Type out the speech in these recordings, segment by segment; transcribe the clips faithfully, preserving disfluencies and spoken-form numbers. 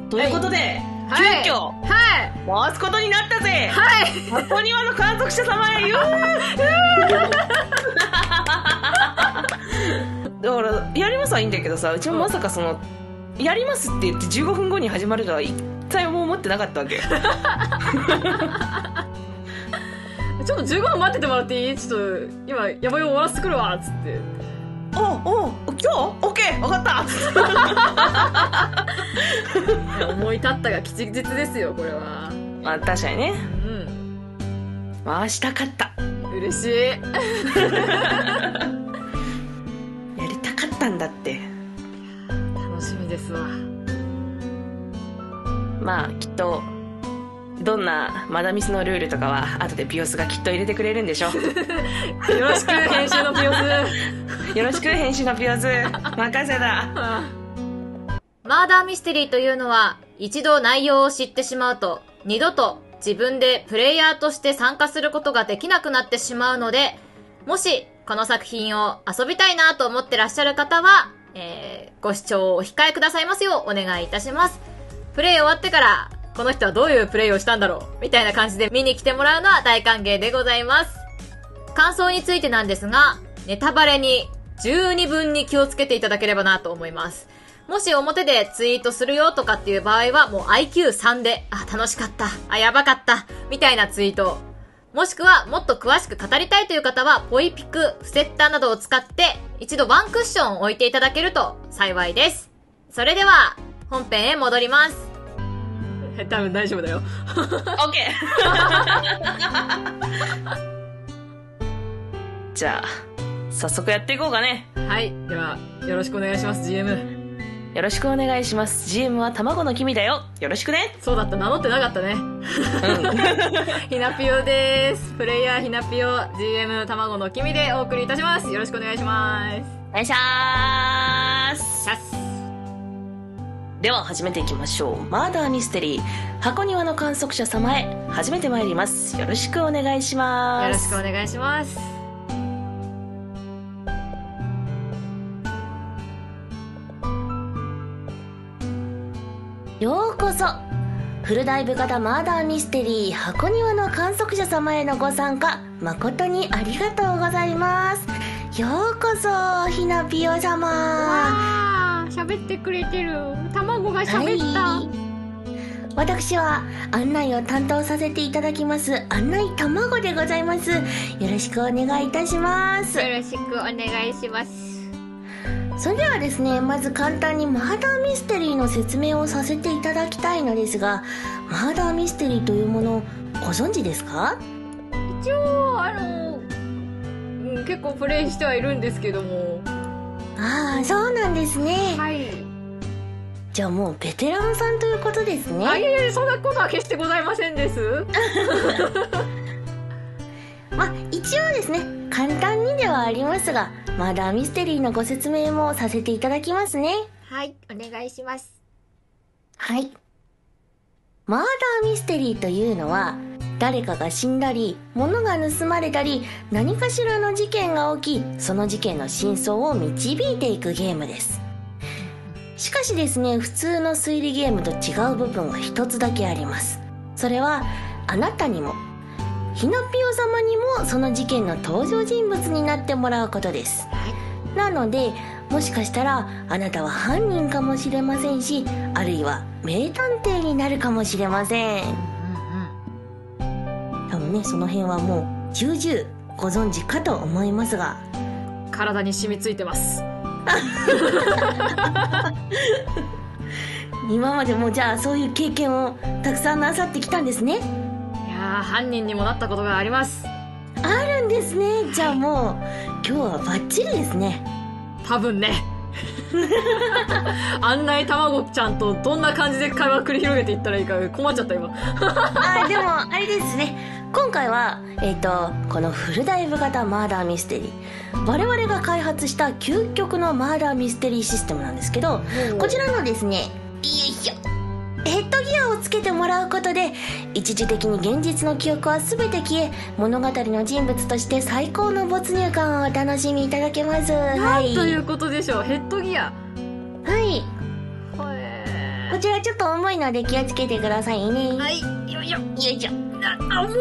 ということで、 はい、 急遽、 はい、 回すことになったぜ。 はい。 箱庭の観測者様へ、ゆーだから、やりますはいいんだけどさ、うちもまさかその、うん、やりますって言ってじゅうごふんごに始まるとは一切も思ってなかったわけ。 ちょっとじゅうごふん待っててもらっていい？ちょっと、今、やばい終わらせてくるわ、つって。 おお今日オッケー分かった思い立ったが吉日ですよ、これは。 まあ確かにね。 うん。 回したかった。 嬉しい。 やりたかったんだって。 楽しみですわ。 まあきっとどんなマダミスのルールとかは後でピオスがきっと入れてくれるんでしょ。よろしく編集のピオス。 よろしく編集のピオス。任せだ。 マーダーミステリーというのは、一度内容を知ってしまうと二度と自分でプレイヤーとして参加することができなくなってしまうので、もしこの作品を遊びたいなと思ってらっしゃる方は、えー、ご視聴をお控えくださいますようお願いいたします。プレイ終わってからこの人はどういうプレイをしたんだろうみたいな感じで見に来てもらうのは大歓迎でございます。感想についてなんですが、ネタバレに十二分に気をつけていただければなと思います。もし表でツイートするよとかっていう場合はもう アイキューさん で、あ、楽しかった、あ、やばかった、みたいなツイート。もしくはもっと詳しく語りたいという方はポイピク、フセッターなどを使って一度ワンクッション置いていただけると幸いです。それでは本編へ戻ります。 多分大丈夫だよ。 オッケー。じゃあ早速やっていこうかね。 はい、ではよろしくお願いします。 ジーエムよろしくお願いします。 ジーエム は卵の君だよ。よろしくね。 そうだった、名乗ってなかったね。うん。ひなぴよです。プレイヤーひなぴよ、 ジーエム 卵の君でお送りいたします。よろしくお願いします。 お願いしまーす。 シャス。 では始めていきましょう。マーダーミステリー、箱庭の観測者様へ始めてまいります。よろしくお願いします。 よろしくお願いします。 ようこそフルダイブ型マーダーミステリー箱庭の観測者様へのご参加誠にありがとうございます。ようこそひなぴよ様。 わー、喋ってくれてる。卵が喋った、はい、 私は案内を担当させていただきます案内卵でございます。よろしくお願いいたします。 よろしくお願いします。 それではですね、まず簡単にマーダーミステリーの説明をさせていただきたいのですが、マーダーミステリーというものをご存知ですか？ 一応あの、うん、結構プレイしてはいるんですけども。 ああ、そうなんですね。 はい。 じゃあもうベテランさんということですね。 あ、いえいえ、そんなことは決してございませんです。 まあ一応ですね、簡単にではありますが、マーダーミステリーのご説明もさせていただきますね。 はい、お願いします。 はい。マーダーミステリーというのは、誰かが死んだり、物が盗まれたり、何かしらの事件が起き、その事件の真相を導いていくゲームです。しかしですね、普通の推理ゲームと違う部分が一つだけあります。それは、あなたにも、ひなぴよ様にもその事件の登場人物になってもらうことです。なので、もしかしたらあなたは犯人かもしれませんし、あるいは名探偵になるかもしれません。多分ね、その辺はもう重々ご存知かと思いますが、 体に染みついてます。 今までもじゃあそういう経験をたくさんなさってきたんですね。 いやー、犯人にもなったことがあります。 あるんですね。じゃあもう今日はバッチリですね。 多分ね。案内たまごちゃんとどんな感じで会話繰り広げていったらいいか困っちゃった今。 あ、でもあれですね、今回はえっとこのフルダイブ型マーダーミステリー、我々が開発した究極のマーダーミステリーシステムなんですけど、こちらのですね、よいしょ、ヘッドギアをつけてもらうことで一時的に現実の記憶は全て消え、物語の人物として最高の没入感をお楽しみいただけます。 なんということでしょう、ヘッドギア。 はい、ここちらちょっと重いので気をつけてくださいね。 はい、よいしょ。 よいしょ。 あ、もう。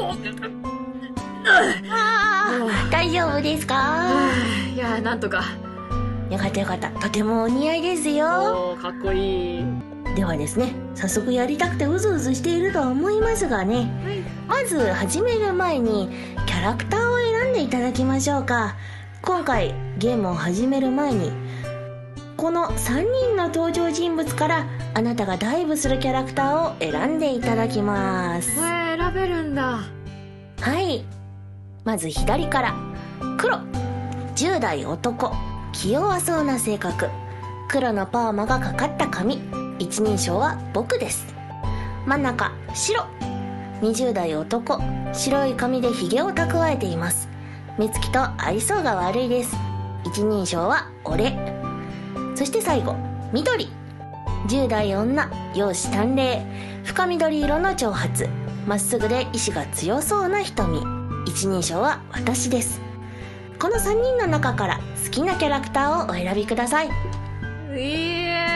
あー、大丈夫ですか？ いや、なんとか。 よかったよかった。とてもお似合いですよ。 おー、かっこいい。 ではですね、早速やりたくてうずうずしているとは思いますがね、まず始める前にキャラクターを選んでいただきましょうか。今回ゲームを始める前にこのさんにんの登場人物からあなたがダイブするキャラクターを選んでいただきます。 これ選べるんだ。 はい、まず左から黒、じゅう代男、気弱そうな性格、黒のパーマがかかった髪、一人称は僕です。真ん中白、にじゅう代男、白い髪でヒゲを蓄えています。目つきと愛想が悪いです。一人称は俺。そして最後緑、じゅう代女、容姿端麗、深緑色の長髪、まっすぐで意志が強そうな瞳、一人称は私です。このさんにんの中から好きなキャラクターをお選びください。 いや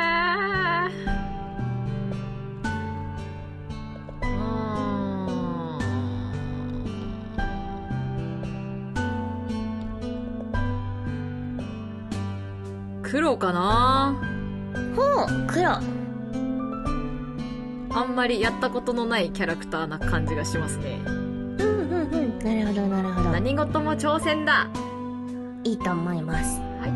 黒かな。 ほう、黒。 あんまりやったことのないキャラクターな感じがしますね。 うんうんうん、なるほどなるほど。 何事も挑戦だ。 いいと思います。 はい。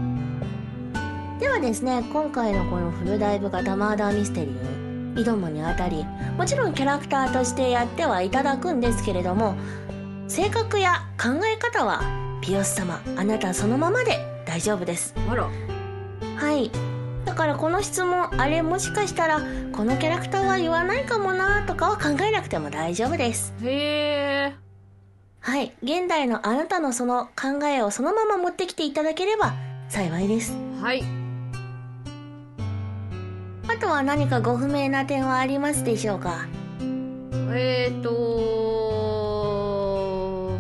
ではですね、今回のこのフルダイブ型マーダーミステリーに挑むにあたり、もちろんキャラクターとしてやってはいただくんですけれども、性格や考え方はピオス様あなたそのままで大丈夫です。 あら。 はい、だからこの質問、あれもしかしたらこのキャラクターは言わないかもなとかは考えなくても大丈夫です。 へえ。 はい、現代のあなたのその考えをそのまま持ってきていただければ幸いです。 はい。 あとは何かご不明な点はありますでしょうか？ えーと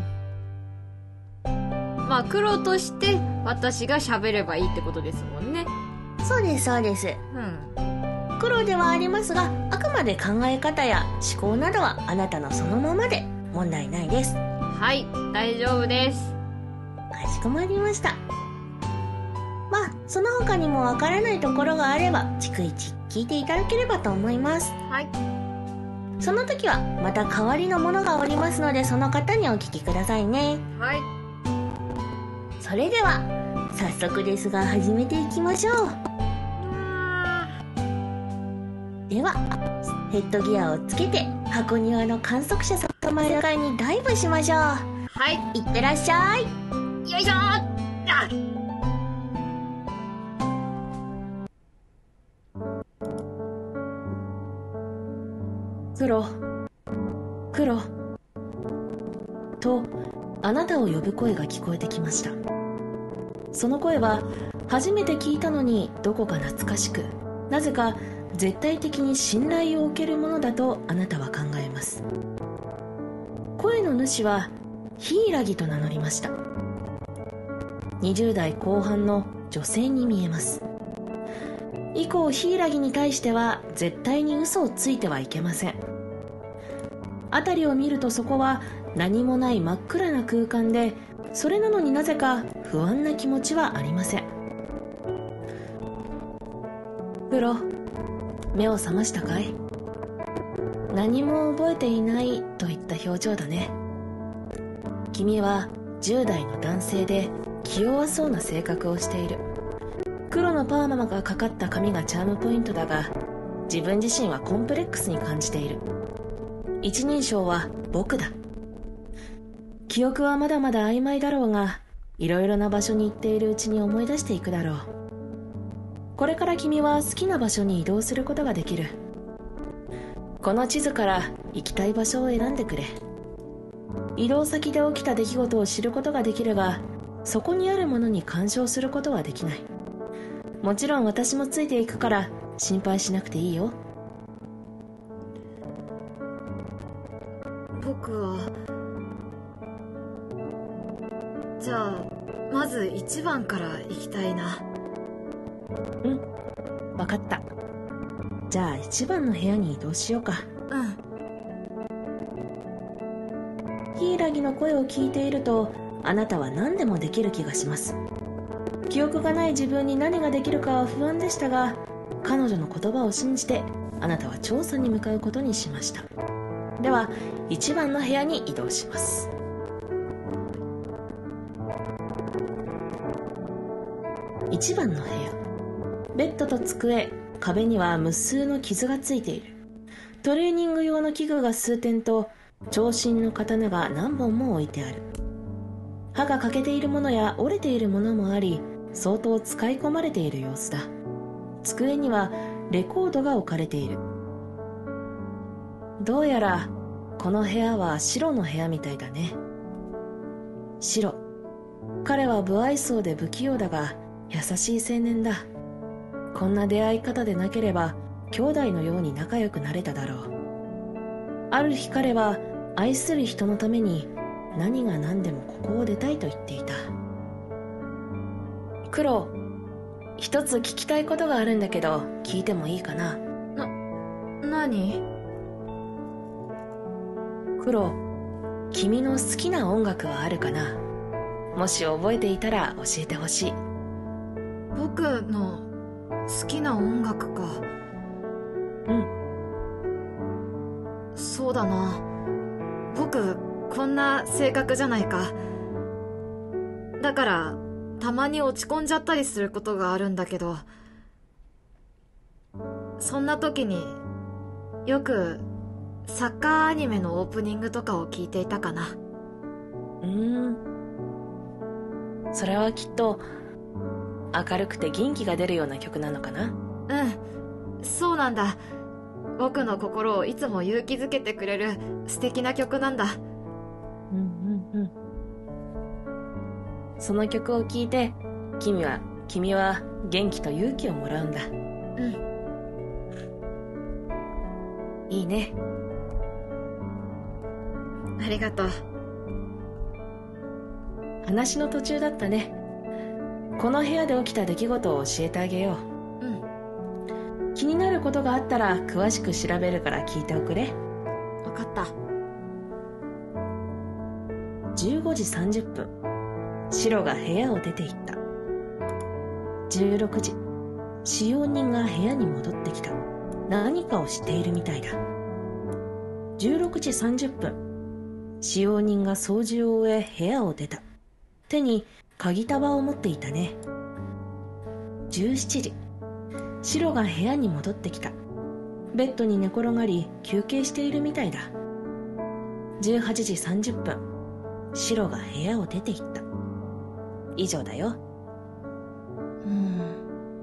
まあ黒として私が喋ればいいってことですもんね。 そうですそうです。 うん。 黒ではありますが、あくまで考え方や思考などはあなたのそのままで問題ないです。 はい、大丈夫です。 かしこまりました。まあその他にもわからないところがあれば逐一聞いていただければと思います。 はい。 その時はまた代わりのものがおりますので、その方にお聞きくださいね。 はい。 それでは早速ですが始めていきましょう。ではヘッドギアをつけて箱庭の観測者様の中にダイブしましょう。 はい。 いってらっしゃい。 よいしょー。あ黒、黒とあなたを呼ぶ声が聞こえてきました。その声は初めて聞いたのにどこか懐かしく、なぜか絶対的に信頼を受けるものだとあなたは考えます。声の主はヒイラギと名乗りました。にじゅう代後半の女性に見えます。以降ヒイラギに対しては絶対に嘘をついてはいけません。辺りを見るとそこは何もない真っ暗な空間で、それなのになぜか不安な気持ちはありません。黒、目を覚ましたかい？何も覚えていないといった表情だね。君はじゅう代の男性で気弱そうな性格をしている。黒のパーマがかかった髪がチャームポイントだが、自分自身はコンプレックスに感じている。一人称は僕だ。記憶はまだまだ曖昧だろうが、いろいろな場所に行っているうちに思い出していくだろう。これから君は好きな場所に移動することができる。この地図から行きたい場所を選んでくれ。移動先で起きた出来事を知ることができるが、そこにあるものに干渉することはできない。もちろん私もついていくから心配しなくていいよ。 僕はじゃあまずいちばんから行きたいな。 うん、わかった。 じゃあ一番の部屋に移動しようか。 うん。 柊の声を聞いていると、あなたは何でもできる気がします。記憶がない自分に何ができるかは不安でしたが、彼女の言葉を信じてあなたは調査に向かうことにしました。では一番の部屋に移動します。一番の部屋、ベッドと机、壁には無数の傷がついている。トレーニング用の器具が数点と長身の刀が何本も置いてある。刃が欠けているものや折れているものもあり、相当使い込まれている様子だ。机にはレコードが置かれている。どうやらこの部屋はシロの部屋みたいだね。シロ、彼は不愛想で不器用だが優しい青年だ。こんな出会い方でなければ兄弟のように仲良くなれただろう。ある日彼は愛する人のために何が何でもここを出たいと言っていた。クロ、一つ聞きたいことがあるんだけど聞いてもいいかな。 な、何？ クロ、君の好きな音楽はあるかな。もし覚えていたら教えてほしい。 僕の好きな音楽か。 うん。 そうだな。僕こんな性格じゃないか。だからたまに落ち込んじゃったりすることがあるんだけど、そんな時によくサッカーアニメのオープニングとかを聞いていたかな。 うーん。それはきっと明るくて元気が出るような曲なのかな。 うん、そうなんだ。僕の心をいつも勇気づけてくれる素敵な曲なんだ。 うんうんうん。その曲を聴いて君は君は元気と勇気をもらうんだ。 うん。 いいね。 ありがとう。 話の途中だったね。この部屋で起きた出来事を教えてあげよう。うん。 気になることがあったら詳しく調べるから聞いておくれ。 わかった。 じゅうごじさんじゅっぷん、シロが部屋を出て行った。じゅうろくじ、使用人が部屋に戻ってきた。何かをしているみたいだ。じゅうろくじさんじゅっぷん、使用人が掃除を終え部屋を出た。手に鍵束を持っていたね。じゅうしちじ、シロが部屋に戻ってきた。ベッドに寝転がり休憩しているみたいだ。じゅうはちじさんじゅっぷん、シロが部屋を出て行った。以上だよ。 うん。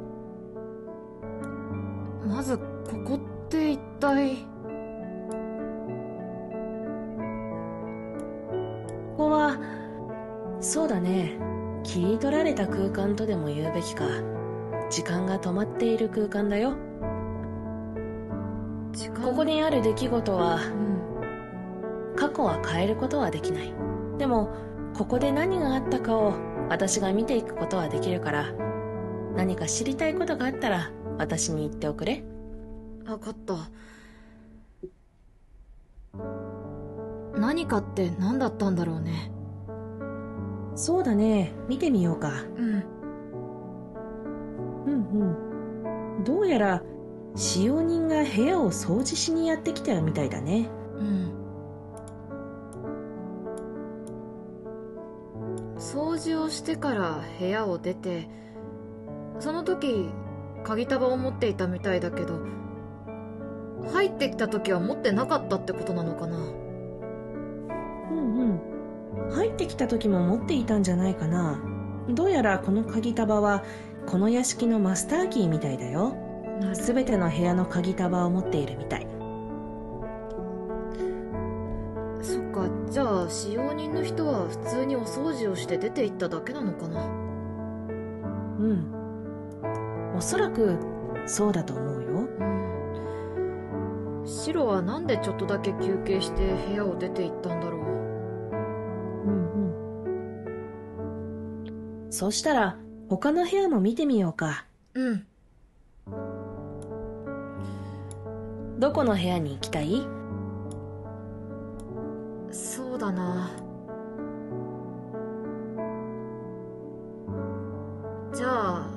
まずここって一体。 ここはそうだね、切り取られた空間とでも言うべきか。時間が止まっている空間だよ。 時間。 ここにある出来事は、 うん、 過去は変えることはできない。でもここで何があったかを私が見ていくことはできるから、何か知りたいことがあったら私に言っておくれ。 分かった。何かって何だったんだろうね。 そうだね、見てみようか。 うんうんうん。どうやら使用人が部屋を掃除しにやってきたみたいだね。 うん。掃除をしてから部屋を出て、その時鍵束を持っていたみたいだけど、入ってきた時は持ってなかったってことなのかな。 うんうん。入ってきた時も持っていたんじゃないかな。どうやらこの鍵束はこの屋敷のマスターキーみたいだよ。すべての部屋の鍵束を持っているみたい。 そっか、じゃあ使用人の人は普通にお掃除をして出て行っただけなのかな。 うん、おそらくそうだと思うよ。 うん。シロはなんでちょっとだけ休憩して部屋を出て行ったんだろう。 うんうん。そしたら他の部屋も見てみようか。 うん。 どこの部屋に行きたい？ そうだな。じゃあ、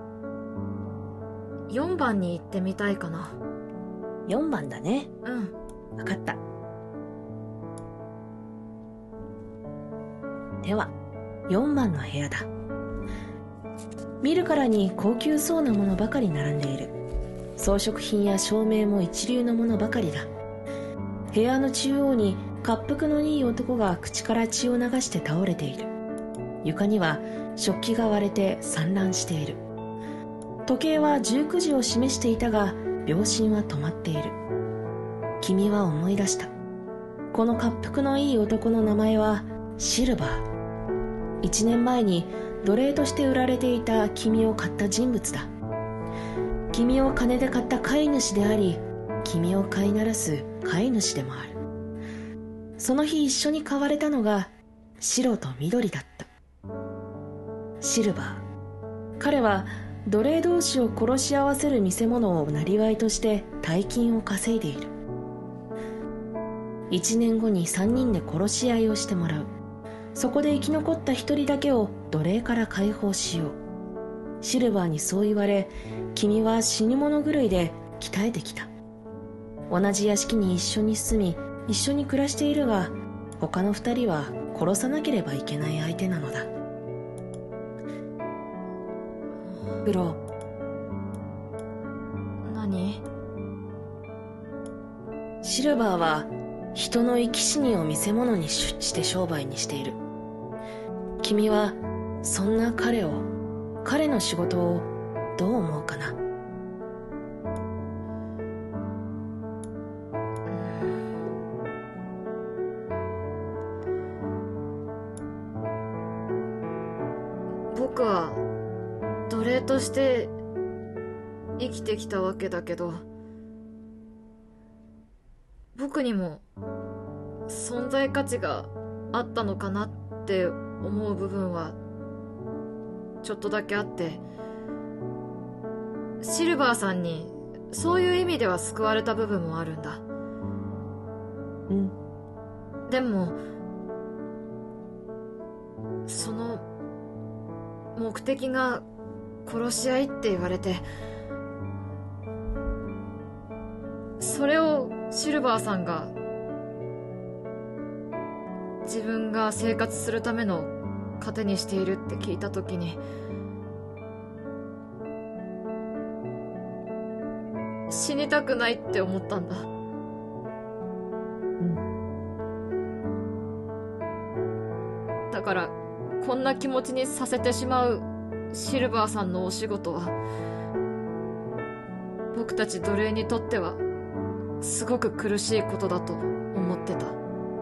よんばんに行ってみたいかな。 よんばんだね。 うん。 わかった。では、よんばんの部屋だ。見るからに高級そうなものばかり並んでいる。装飾品や照明も一流のものばかりだ。部屋の中央に滑腹のいい男が口から血を流して倒れている。床には食器が割れて散乱している。時計はじゅうくじを示していたが、秒針は止まっている。君は思い出した。この滑腹のいい男の名前はシルバー。一年前に奴隷として売られていた君を買った人物だ。君を金で買った飼い主であり、君を飼いならす飼い主でもある。その日一緒に飼われたのが白と緑だった。シルバー。彼は奴隷同士を殺し合わせる見せ物を生業として大金を稼いでいる。一年後に三人で殺し合いをしてもらう。そこで生き残った一人だけを奴隷から解放しよう。シルバーにそう言われ、君は死に物狂いで鍛えてきた。同じ屋敷に一緒に住み、一緒に暮らしているが、他の二人は殺さなければいけない相手なのだ。プロ。 何？ シルバーは人の生き死にを見せ物にして商売にしている。君はそんな彼を、彼の仕事をどう思うかな？ 僕は奴隷として生きてきたわけだけど、僕にも存在価値があったのかなって思う部分はちょっとだけあって、シルバーさんにそういう意味では救われた部分もあるんだ。 うん。 でもその目的が殺し合いって言われて、それをシルバーさんが自分が生活するための糧にしているって聞いたときに、死にたくないって思ったんだ。 うん。 だからこんな気持ちにさせてしまうシルバーさんのお仕事は、僕たち奴隷にとってはすごく苦しいことだと思ってた。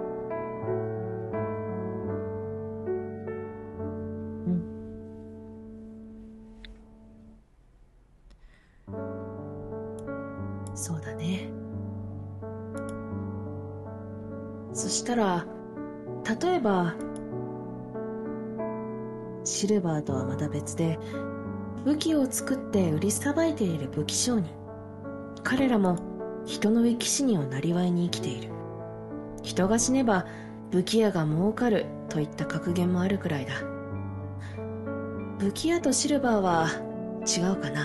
うん。そうだね。そしたら、例えばシルバーとはまた別で武器を作って売りさばいている武器商人。彼らも人の生き死にをなりわいに生きている。人が死ねば武器屋が儲かるといった格言もあるくらいだ。武器屋とシルバーは違うかな？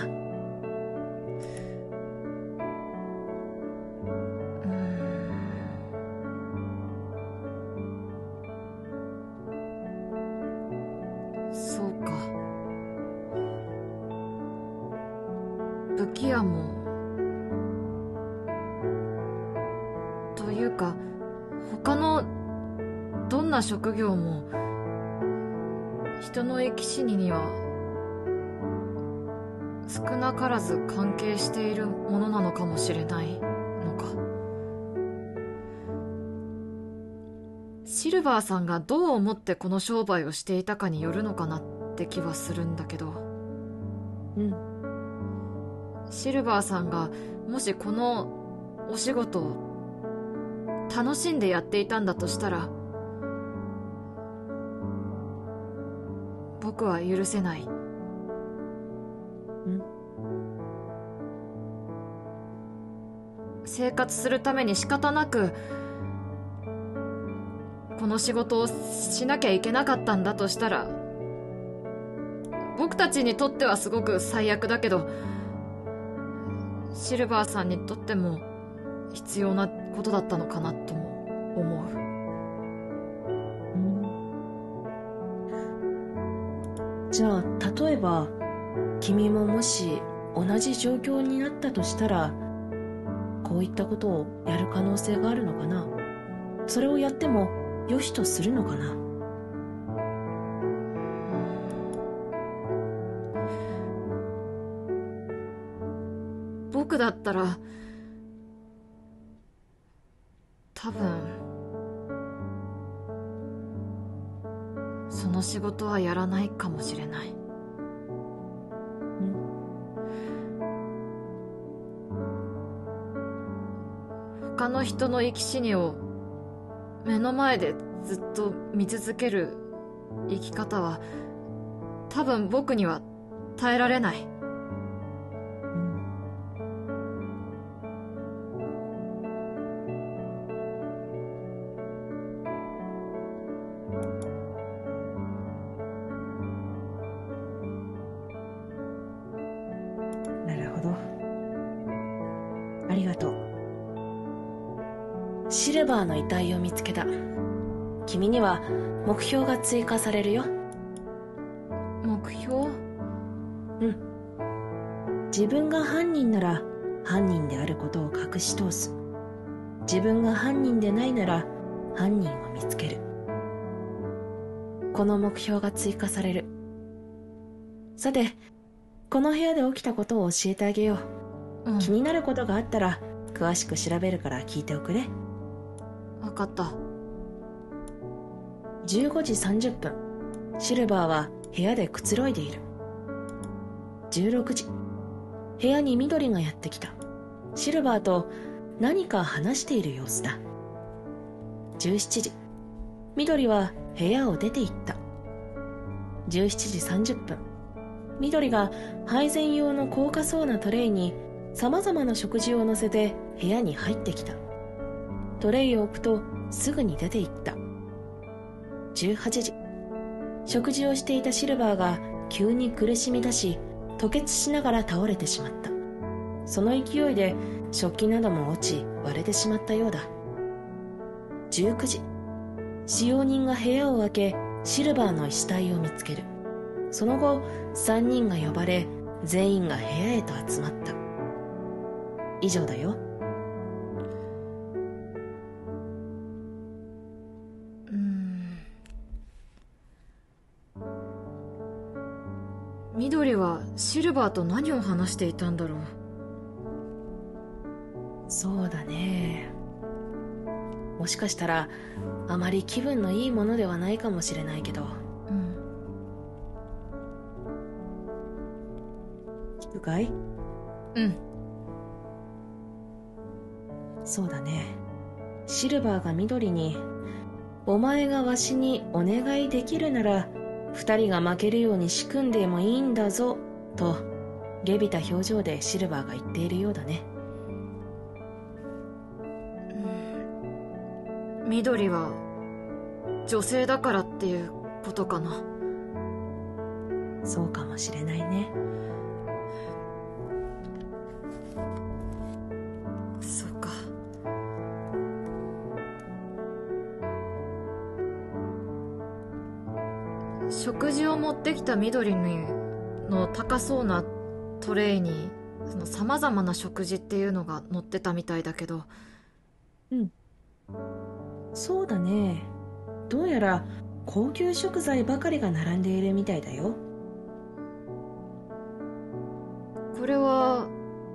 そうか。武器屋もというか他のどんな職業も人の生き死にには少なからず関係しているものなのかもしれないのか。シルバーさんがどう思ってこの商売をしていたかによるのかなって気はするんだけど。 うん。 シルバーさんがもしこのお仕事を楽しんでやっていたんだとしたら、僕は許せない。 うん。 生活するために仕方なくこの仕事をしなきゃいけなかったんだとしたら、僕たちにとってはすごく最悪だけど、シルバーさんにとっても必要なことだったのかなとも思う。 じゃあ例えば君ももし同じ状況になったとしたら、こういったことをやる可能性があるのかな。それをやっても良しとするのかな。 僕だったら多分その仕事はやらないかもしれない。他の人の生き死にを目の前でずっと見続ける生き方は多分僕には耐えられない。 なるほど。ありがとう。シルバーの遺体を見つけた。君には目標が追加されるよ。 目標？ うん。自分が犯人なら犯人であることを隠し通す。自分が犯人でないなら犯人を見つける。この目標が追加される。さて、この部屋で起きたことを教えてあげよう。うん、気になることがあったら詳しく調べるから聞いておくね。 わかった。 じゅうごじさんじゅっぷん、シルバーは部屋でくつろいでいる。じゅうろくじ、部屋に緑がやってきた。シルバーと何か話している様子だ。じゅうしちじ、緑は部屋を出て行った。じゅうしちじさんじゅっぷん、緑が配膳用の高価そうなトレイに様々な食事を乗せて部屋に入ってきた。トレイを置くとすぐに出て行った。じゅうはちじ、食事をしていたシルバーが急に苦しみ出し、吐血しながら倒れてしまった。その勢いで食器なども落ち割れてしまったようだ。じゅうくじ、使用人が部屋を開けシルバーの死体を見つける。その後さんにんが呼ばれ全員が部屋へと集まった。以上だよ。 うーん。緑はシルバーと何を話していたんだろう。 そうだね。もしかしたらあまり気分のいいものではないかもしれないけど。 うん。 聞くかい？ うん。 そうだね。シルバーが緑に、お前がわしにお願いできるなら二人が負けるように仕組んでもいいんだぞと下びた表情でシルバーが言っているようだね。 うん、緑は女性だからっていうことかな。 そうかもしれないね。 そうか。食事を持ってきた緑の高そうなトレイにその様々な食事っていうのが載ってたみたいだけど。 うん。そうだね。どうやら高級食材ばかりが並んでいるみたいだよ。 これは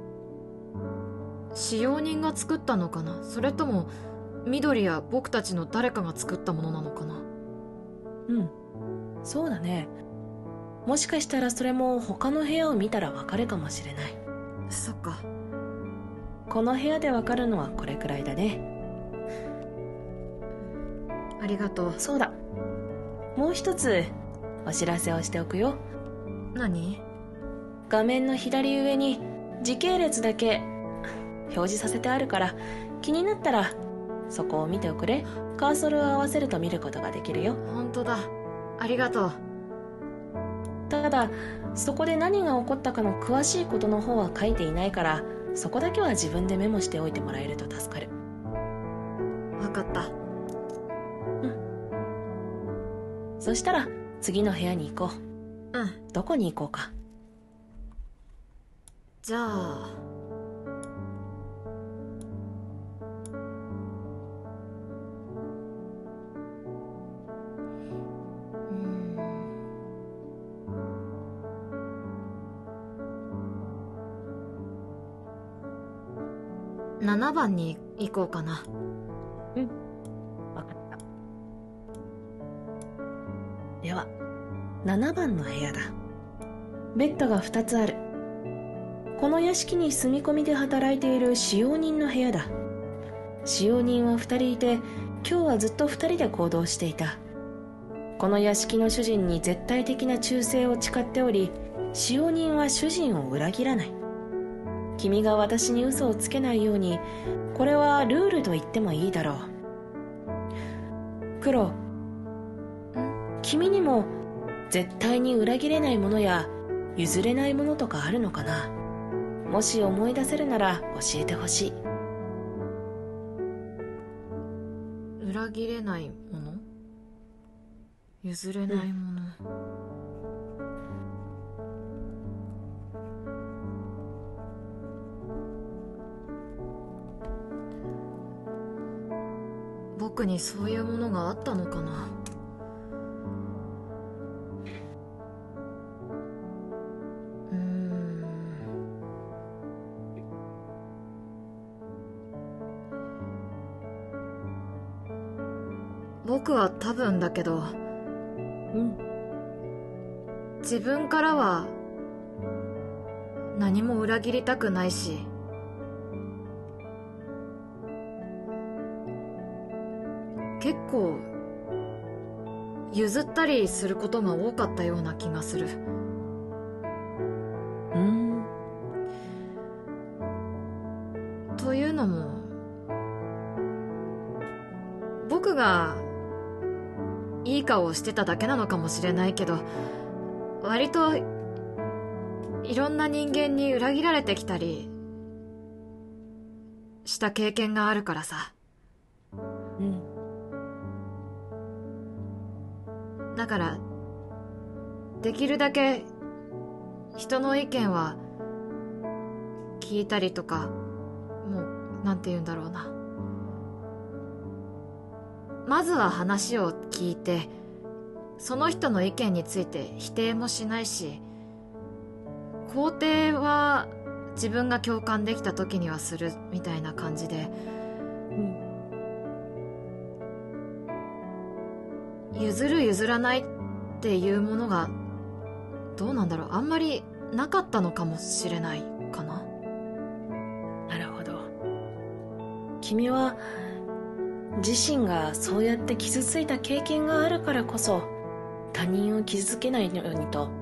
使用人が作ったのかな、それとも緑や僕たちの誰かが作ったものなのかな。 うん、そうだね。もしかしたらそれも他の部屋を見たらわかるかもしれない。 そっか。 この部屋でわかるのはこれくらいだね。 ありがとう。 そうだ、もう一つお知らせをしておくよ。 何？ 画面の左上に時系列だけ表示させてあるから、気になったらそこを見ておくれ。カーソルを合わせると見ることができるよ。 本当だ。ありがとう。 ただそこで何が起こったかの詳しいことの方は書いていないから、そこだけは自分でメモしておいてもらえると助かる。 わかった。 そしたら次の部屋に行こう。うん。 どこに行こうか。 じゃあうんななばんに行こうかな。 うんわかった。ではななばんの部屋だ。ベッドがふたつある。この屋敷に住み込みで働いている使用人の部屋だ。使用人はふたりいて、今日はずっとふたりで行動していた。この屋敷の主人に絶対的な忠誠を誓っており、使用人は主人を裏切らない。君が私に嘘をつけないように、これはルールと言ってもいいだろう。クロ、君にも絶対に裏切れないものや譲れないものとかあるのかな。もし思い出せるなら教えてほしい。 裏切れないもの、譲れないもの、うん、僕にそういうものがあったのかな。僕は多分だけど、 うん、 自分からは何も裏切りたくないし、結構譲ったりすることが多かったような気がする。 うん。 というのも、僕がいい顔をしてただけなのかもしれないけど、割といろんな人間に裏切られてきたりした経験があるからさ。 うん。 だからできるだけ人の意見は聞いたりとか、もうなんて言うんだろうな、まずは話を聞いて、その人の意見について否定もしないし、肯定は自分が共感できた時にはするみたいな感じで、うん、譲る譲らないっていうものがどうなんだろう、あんまりなかったのかもしれないかな。 なるほど。君は自身がそうやって傷ついた経験があるからこそ、他人を傷つけないようにと、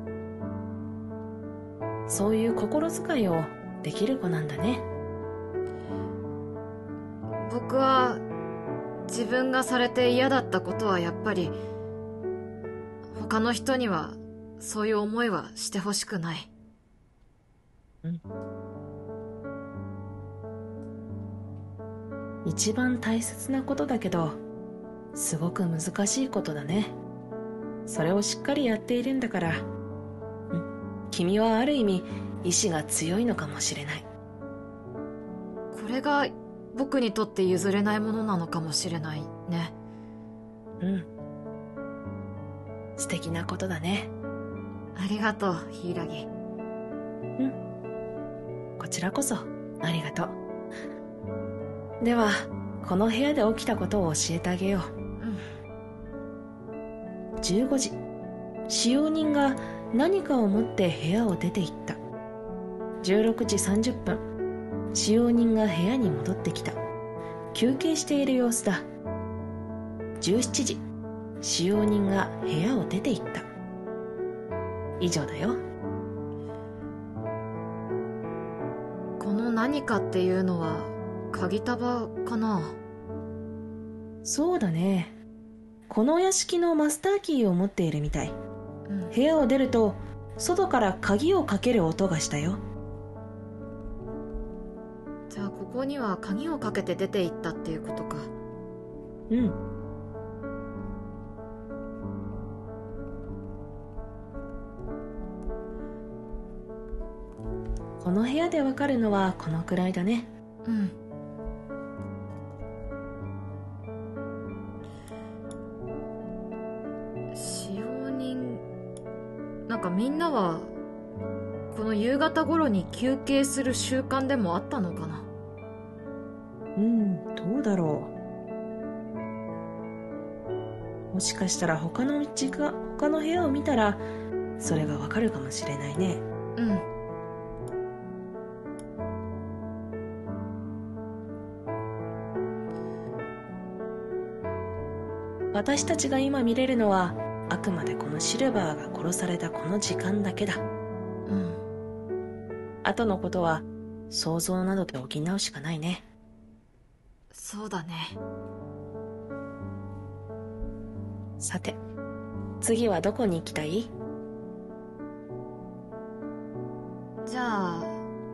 そういう心遣いをできる子なんだね。 僕は自分がされて嫌だったことはやっぱり他の人にはそういう思いはしてほしくない。 うん。一番大切なことだけど、すごく難しいことだね。それをしっかりやっているんだから、うん、君はある意味意志が強いのかもしれない。 これが僕にとって譲れないものなのかもしれないね。 うん。素敵なことだね。 ありがとう、柊。 うん。こちらこそありがとう。ではこの部屋で起きたことを教えてあげよう。うん、じゅうごじ、使用人が何かを持って部屋を出て行った。じゅうろくじさんじゅっぷん、使用人が部屋に戻ってきた。休憩している様子だ。じゅうしちじ、使用人が部屋を出て行った。以上だよ。 この何かっていうのは鍵束かな。 そうだね。この屋敷のマスターキーを持っているみたい。 うん、 部屋を出ると外から鍵をかける音がしたよ。 じゃあここには鍵をかけて出て行ったっていうことか。 うん。この部屋でわかるのはこのくらいだね。 うん。使用人、なんかみんなはこの夕方頃に休憩する習慣でもあったのかな。 うん、どうだろう。もしかしたら他の道が他の部屋を見たらそれがわかるかもしれないね。 うん。 私たちが今見れるのはあくまでこのシルバーが殺されたこの時間だけだ。 うん。 後のことは想像などで補うしかないね。 そうだね。 さて、次はどこに行きたい？ じゃあ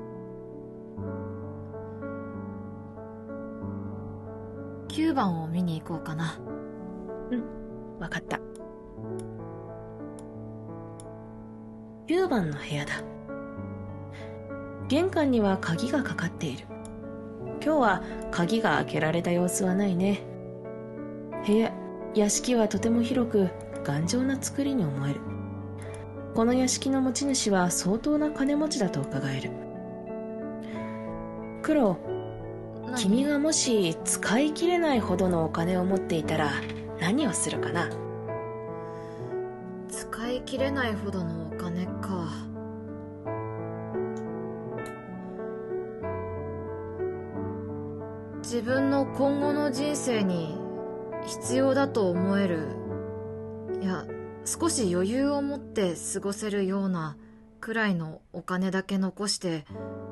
きゅうばんを見に行こうかな。 うん、わかった。きゅうばんの部屋だ。玄関には鍵がかかっている。今日は鍵が開けられた様子はないね。部屋、屋敷はとても広く頑丈な作りに思える。この屋敷の持ち主は相当な金持ちだと伺える。クロ、君がもし使い切れないほどのお金を持っていたら何をするかな？ 使い切れないほどのお金か。自分の今後の人生に必要だと思える、いや少し余裕を持って過ごせるようなくらいのお金だけ残して、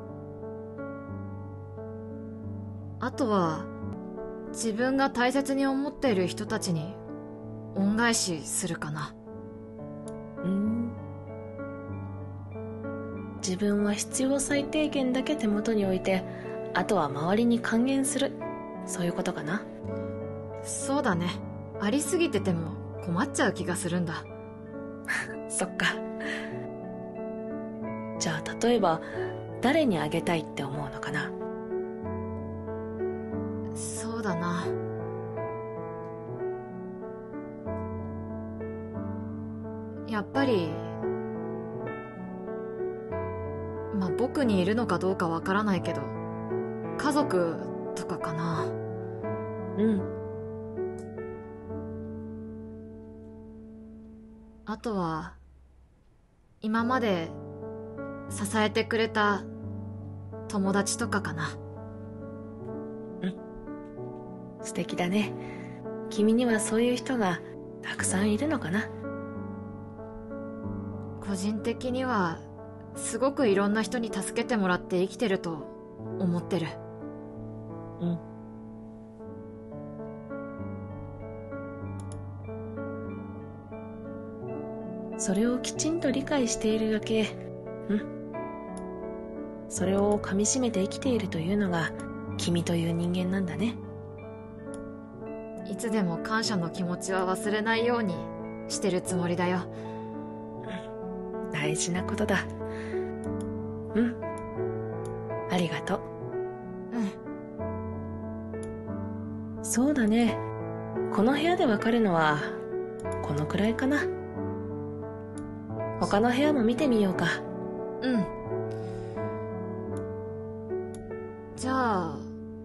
あとは自分が大切に思っている人たちに恩返しするかな。 うーん。自分は必要最低限だけ手元に置いて、あとは周りに還元する。そういうことかな。 そうだね。ありすぎてても困っちゃう気がするんだ。 そっか。じゃあ例えば誰にあげたいって思うのかな？ そうだな。やっぱりまあ僕にいるのかどうかわからないけど家族とかかな。 うん。 あとは今まで支えてくれた友達とかかな。 うん。素敵だね。君にはそういう人がたくさんいるのかな。 個人的にはすごくいろんな人に助けてもらって生きてると思ってる。 うん。それをきちんと理解しているだけ、うん。それを噛み締めて生きているというのが君という人間なんだね。 いつでも感謝の気持ちは忘れないようにしてるつもりだよ。 大事なことだ。うん。ありがとう。 うん。 そうだね。この部屋でわかるのはこのくらいかな。他の部屋も見てみようか。 うん。じゃあ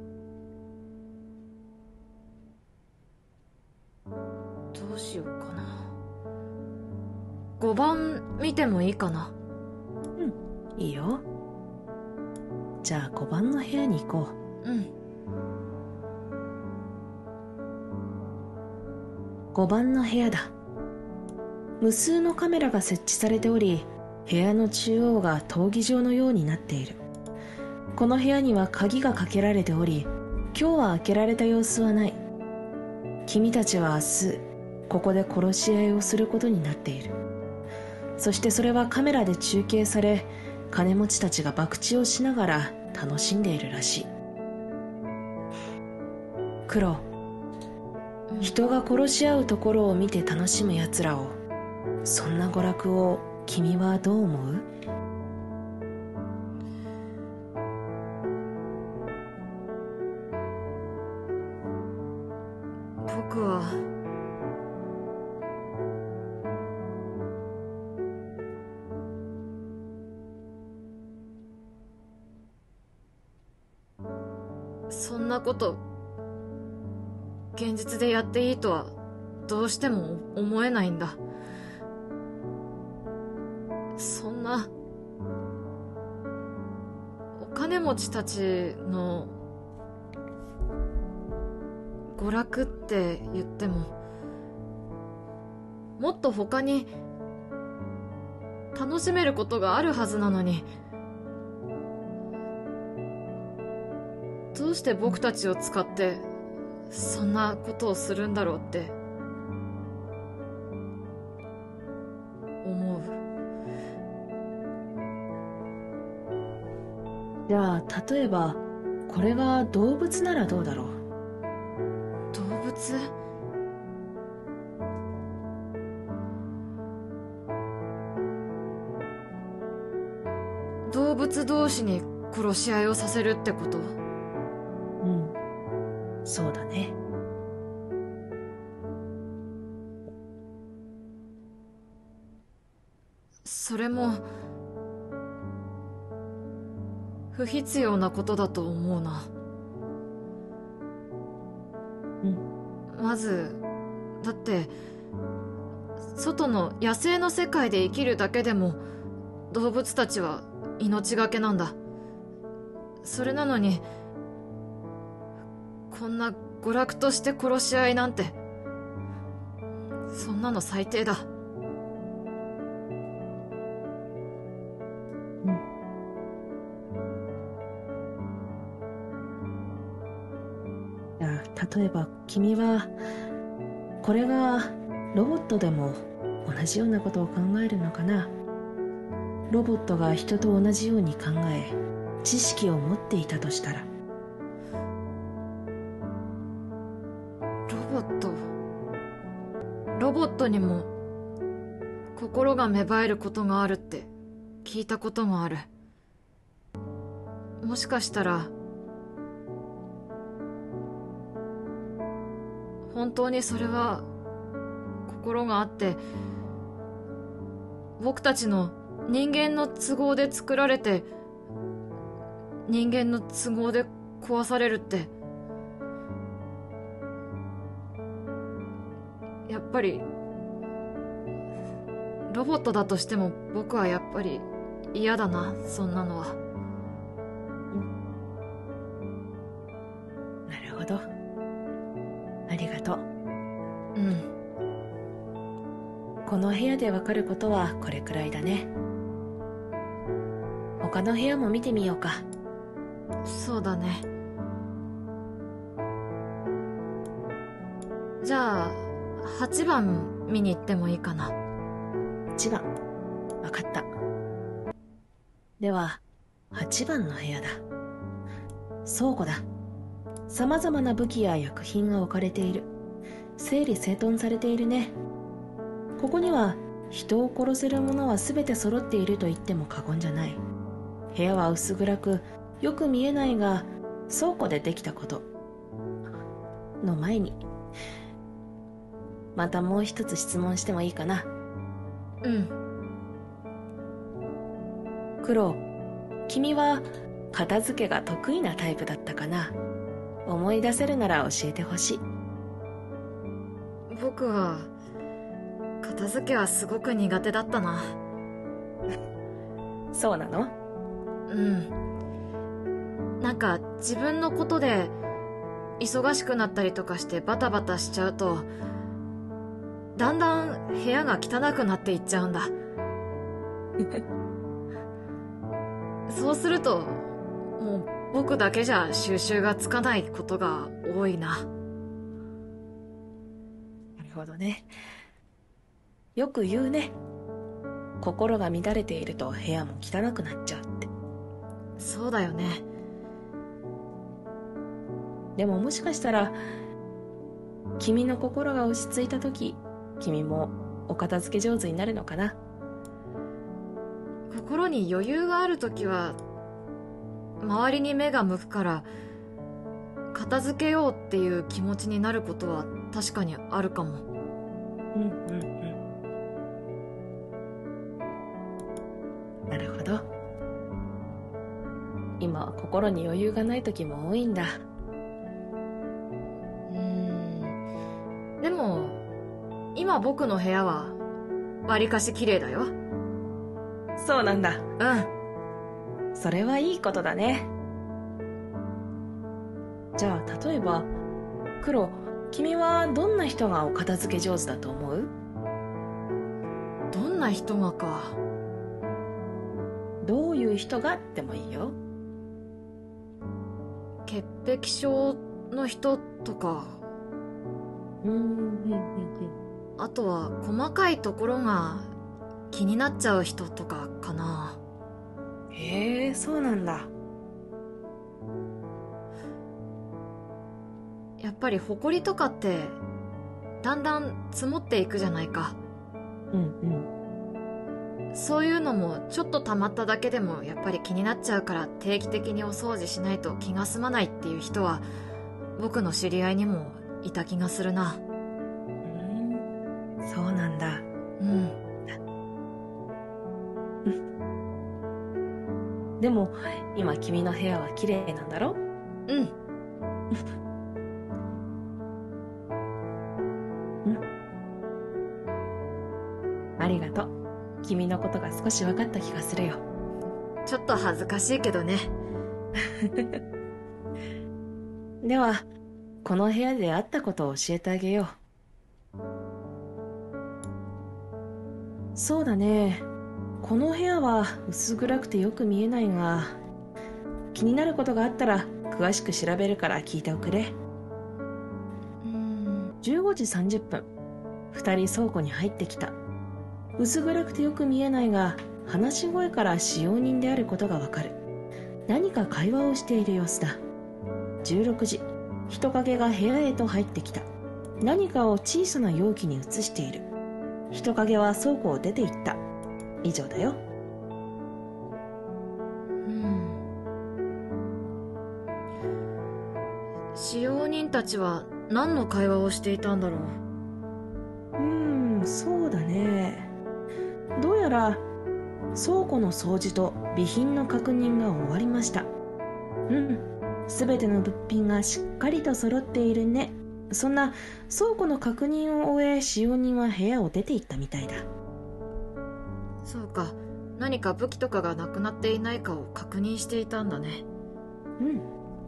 どうしようかな。ごばん見てもいいかな。 うん、いいよ。じゃあごばんの部屋に行こう。うん。 ごばんの部屋だ。無数のカメラが設置されており、部屋の中央が闘技場のようになっている。 この部屋には鍵がかけられており、今日は開けられた様子はない。君たちは明日ここで殺し合いをすることになっている。そしてそれはカメラで中継され、金持ちたちが博打をしながら楽しんでいるらしい。クロ、人が殺し合うところを見て楽しむ奴らを、そんな娯楽を君はどう思う？ 僕はそんなこと現実でやっていいとはどうしても思えないんだ。そんなお金持ちたちの娯楽って言っても、もっと他に楽しめることがあるはずなのに、どうして僕たちを使ってそんなことをするんだろうって思う。 じゃあ例えばこれが動物ならどうだろう？ 動物？動物同士に殺し合いをさせるってこと？ うん、そうだね。 それも不必要なことだと思うな。 うん。 まずだって外の野生の世界で生きるだけでも動物たちは命がけなんだ。それなのにこんな娯楽として殺し合いなんて、そんなの最低だ。 うん。じゃあ例えば君はこれがロボットでも同じようなことを考えるのかな？ロボットが人と同じように考え知識を持っていたとしたら。 ロボットロボットにも心が芽生えることがあるって聞いたこともある。もしかしたら本当にそれは心があって、僕たちの人間の都合で作られて人間の都合で壊されるって、やっぱりロボットだとしても僕はやっぱり嫌だな、そんなのは。 なるほど、ありがとう。 うん。 この部屋でわかることはこれくらいだね。他の部屋も見てみようか。 そうだね。じゃあはちばん見に行ってもいいかな。 はちばん、わかった。でははちばんの部屋だ。倉庫だ。さまざまな武器や薬品が置かれている。整理整頓されているね。ここには人を殺せるものは全て揃っていると言っても過言じゃない。部屋は薄暗くよく見えないが倉庫でできたことの前に、またもう一つ質問してもいいかな？ うん。 クロ、君は片付けが得意なタイプだったかな？思い出せるなら教えてほしい。 僕は片付けはすごく苦手だったな。 そうなの？ うん。なんか自分のことで忙しくなったりとかしてバタバタしちゃうと、だんだん部屋が汚くなっていっちゃうんだ。そうするともう僕だけじゃ収集がつかないことが多いな。 なるほどね。よく言うね。心が乱れていると部屋も汚くなっちゃうって。 そうだよね。 でももしかしたら、君の心が落ち着いた時、君もお片付け上手になるのかな。 心に余裕があるときは周りに目が向くから片付けようっていう気持ちになることは確かにあるかも。 うんうんうん。なるほど。今は心に余裕がない時も多いんだ。 うーん。でも今僕の部屋はわりかし綺麗だよ。 そうなんだ。 うん。 それはいいことだね。じゃあ例えば黒、君はどんな人がお片付け上手だと思う？ どんな人がか。 どういう人がでもいいよ。 潔癖症の人とか、 うんうんうんあとは細かいところが気になっちゃう人とかかな。 うん。へえ、そうなんだ。 やっぱり埃とかってだんだん積もっていくじゃないか。 うんうん。 そういうのもちょっと溜まっただけでもやっぱり気になっちゃうから定期的にお掃除しないと気が済まないっていう人は僕の知り合いにもいた気がするな。 うん、そうなんだ。 うん。 でも今君の部屋は綺麗なんだろ？ うん。 うん。ありがとう。君のことが少し分かった気がするよ。 ちょっと恥ずかしいけどね。 では、この部屋であったことを教えてあげよう。そうだね。この部屋は薄暗くてよく見えないが、気になることがあったら詳しく調べるから聞いておくれ。 うーん。 じゅうごじさんじゅっぷん、二人倉庫に入ってきた。薄暗くてよく見えないが、話し声から使用人であることがわかる。何か会話をしている様子だ。じゅうろくじ、人影が部屋へと入ってきた。何かを小さな容器に移している。人影は倉庫を出て行った。以上だよ。 うん。使用人たちは何の会話をしていたんだろう。 うーん、そうだね。どうやら倉庫の掃除と備品の確認が終わりました。うん、すべての物品がしっかりと揃っているね。そんな倉庫の確認を終え、使用人は部屋を出て行ったみたいだ。 そうか。何か武器とかがなくなっていないかを確認していたんだね。 うん。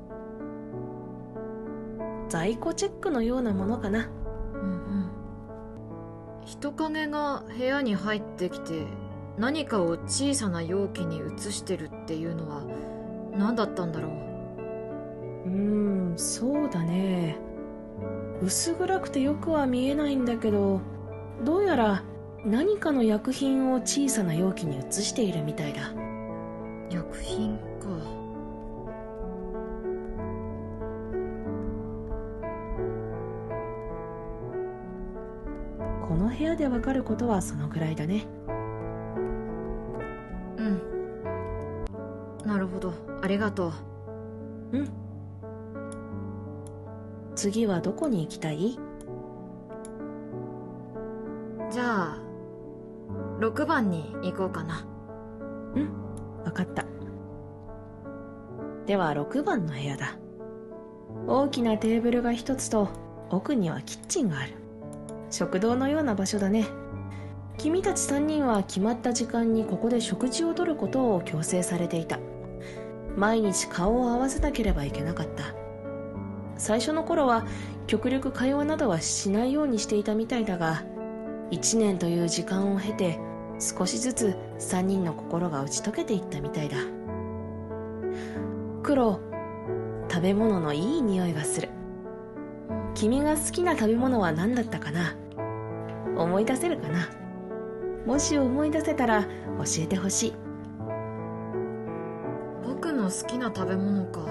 在庫チェックのようなものかな。 うんうん。人影が部屋に入ってきて何かを小さな容器に移してるっていうのは何だったんだろう。 うーん、そうだね。薄暗くてよくは見えないんだけど、どうやら何かの薬品を小さな容器に移しているみたいだ。 薬品か。 この部屋でわかることはそのぐらいだね。 うん。なるほど。ありがとう。 うん。次はどこに行きたい？ じゃあろくばんに行こうかな。 うん、わかった。ではろくばんの部屋だ。大きなテーブルが一つと奥にはキッチンがある。食堂のような場所だね。君たちさんにんは決まった時間にここで食事をとることを強制されていた。毎日顔を合わせなければいけなかった。最初の頃は極力会話などはしないようにしていたみたいだが、一年という時間を経て少しずつ三人の心が打ち解けていったみたいだ。 クロ、食べ物のいい匂いがする。君が好きな食べ物は何だったかな？思い出せるかな？もし思い出せたら教えてほしい。 僕の好きな食べ物か。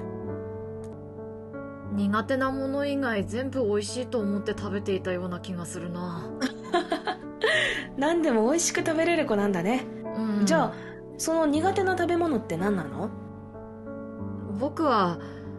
苦手なもの以外全部美味しいと思って食べていたような気がするな。 何でも美味しく食べれる子なんだね。 うん、 じゃあその苦手な食べ物って何なの？ 僕は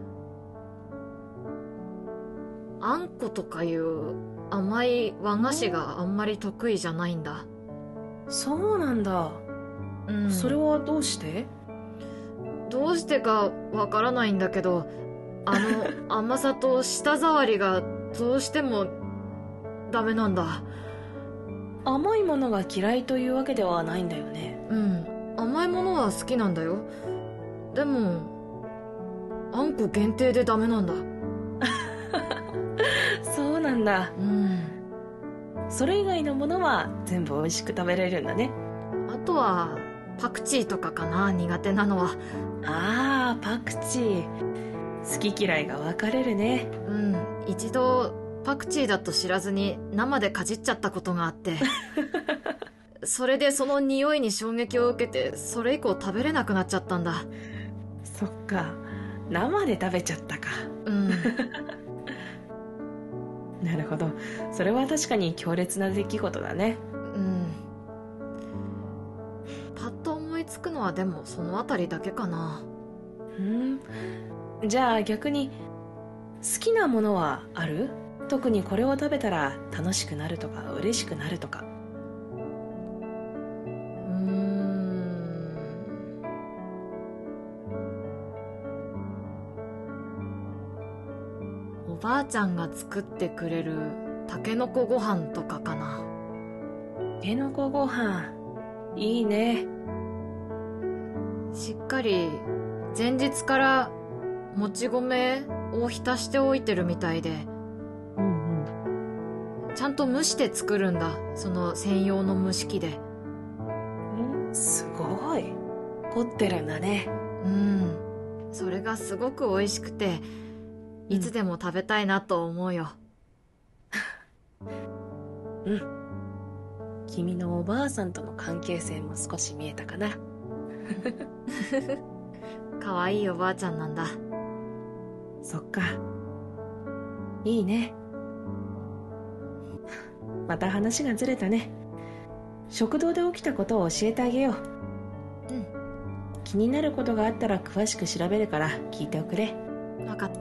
あんことかいう甘い和菓子があんまり得意じゃないんだ。 そうなんだ、 うん、 それはどうして？ どうしてかわからないんだけど、あの甘さと舌触りがどうしてもダメなんだ。 甘いものが嫌いというわけではないんだよね。 うん、甘いものは好きなんだよ。でもあんこ限定でダメなんだ。 そうなんだ。 うん。 それ以外のものは全部美味しく食べれるんだね。 あとはパクチーとかかな、苦手なのは。 あー、パクチー。好き嫌いが分かれるね。 うん、一度パクチーだと知らずに生でかじっちゃったことがあってそれでその匂いに衝撃を受けて、それ以降食べれなくなっちゃったんだ。 そっか、生で食べちゃったか。 うんなるほど、それは確かに強烈な出来事だね。 うん。パッと思いつくのはでもそのあたりだけかな。 うん。じゃあ逆に好きなものはある？特にこれを食べたら楽しくなるとか嬉しくなるとか。 うーん。おばあちゃんが作ってくれるたけのこご飯とかかな。 たけのこご飯、いいね。 しっかり前日からもち米を浸しておいてるみたいで、 うんうん。 ちゃんと蒸して作るんだ、その専用の蒸し器で。 すごい凝ってるんだね。 うん、それがすごく美味しくて、いつでも食べたいなと思うよ。 うん。君のおばあさんとの関係性も少し見えたかな。 かわいいおばあちゃんなんだ。 そっか。いいね。また話がずれたね。食堂で起きたことを教えてあげよう。 うん。 気になることがあったら詳しく調べるから聞いておくれ。 わかった。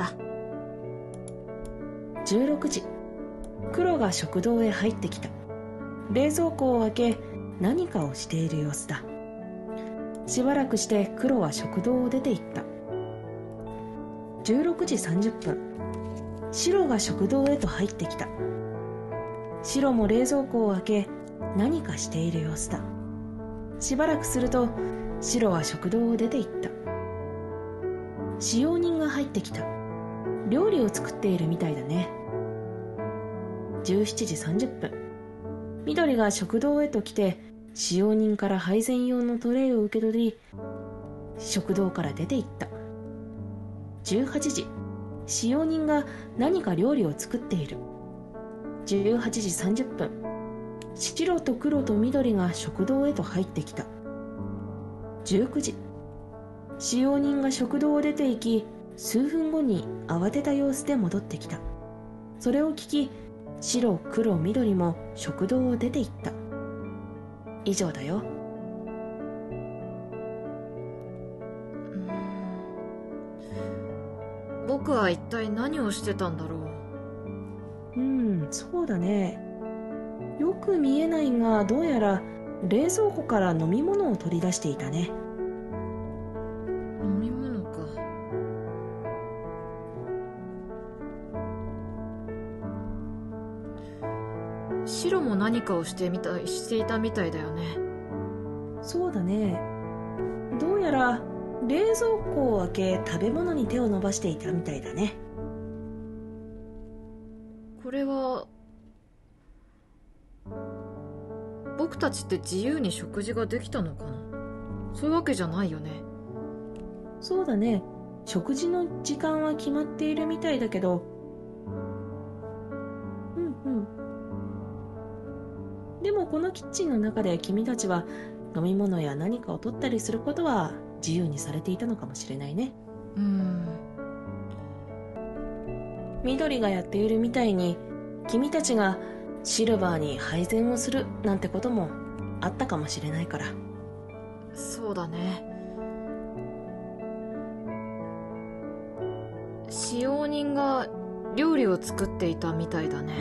じゅうろくじ、クロが食堂へ入ってきた。冷蔵庫を開け、何かをしている様子だ。しばらくしてクロは食堂を出て行った。じゅうろくじさんじゅっぷん、シロが食堂へと入ってきた。シロも冷蔵庫を開け、何かしている様子だ。しばらくするとシロは食堂を出て行った。使用人が入ってきた。料理を作っているみたいだね。じゅうしちじさんじゅっぷん、緑が食堂へと来て、使用人から配膳用のトレイを受け取り、食堂から出て行った。じゅうはちじ、使用人が何か料理を作っている。じゅうはちじさんじゅっぷん、白と黒と緑が食堂へと入ってきた。じゅうくじ、使用人が食堂を出て行き、数分後に慌てた様子で戻ってきた。それを聞き、白、黒、緑も食堂を出て行った。以上だよ。 僕は一体何をしてたんだろう。 うん、そうだね。よく見えないが、どうやら冷蔵庫から飲み物を取り出していたね。 飲み物か。白も何かをしてみたしていたみたいだよね。 そうだね。どうやら冷蔵庫を開け、食べ物に手を伸ばしていたみたいだね。 これは僕たちって自由に食事ができたのかな。そういうわけじゃないよね。 そうだね。 食事の時間は決まっているみたいだけど、うんうん。でもこのキッチンの中で君たちは飲み物や何かを取ったりすることは自由にされていたのかもしれないね。 うーん。 緑がやっているみたいに君たちがシルバーに配膳をするなんてこともあったかもしれないから。 そうだね。使用人が料理を作っていたみたいだね。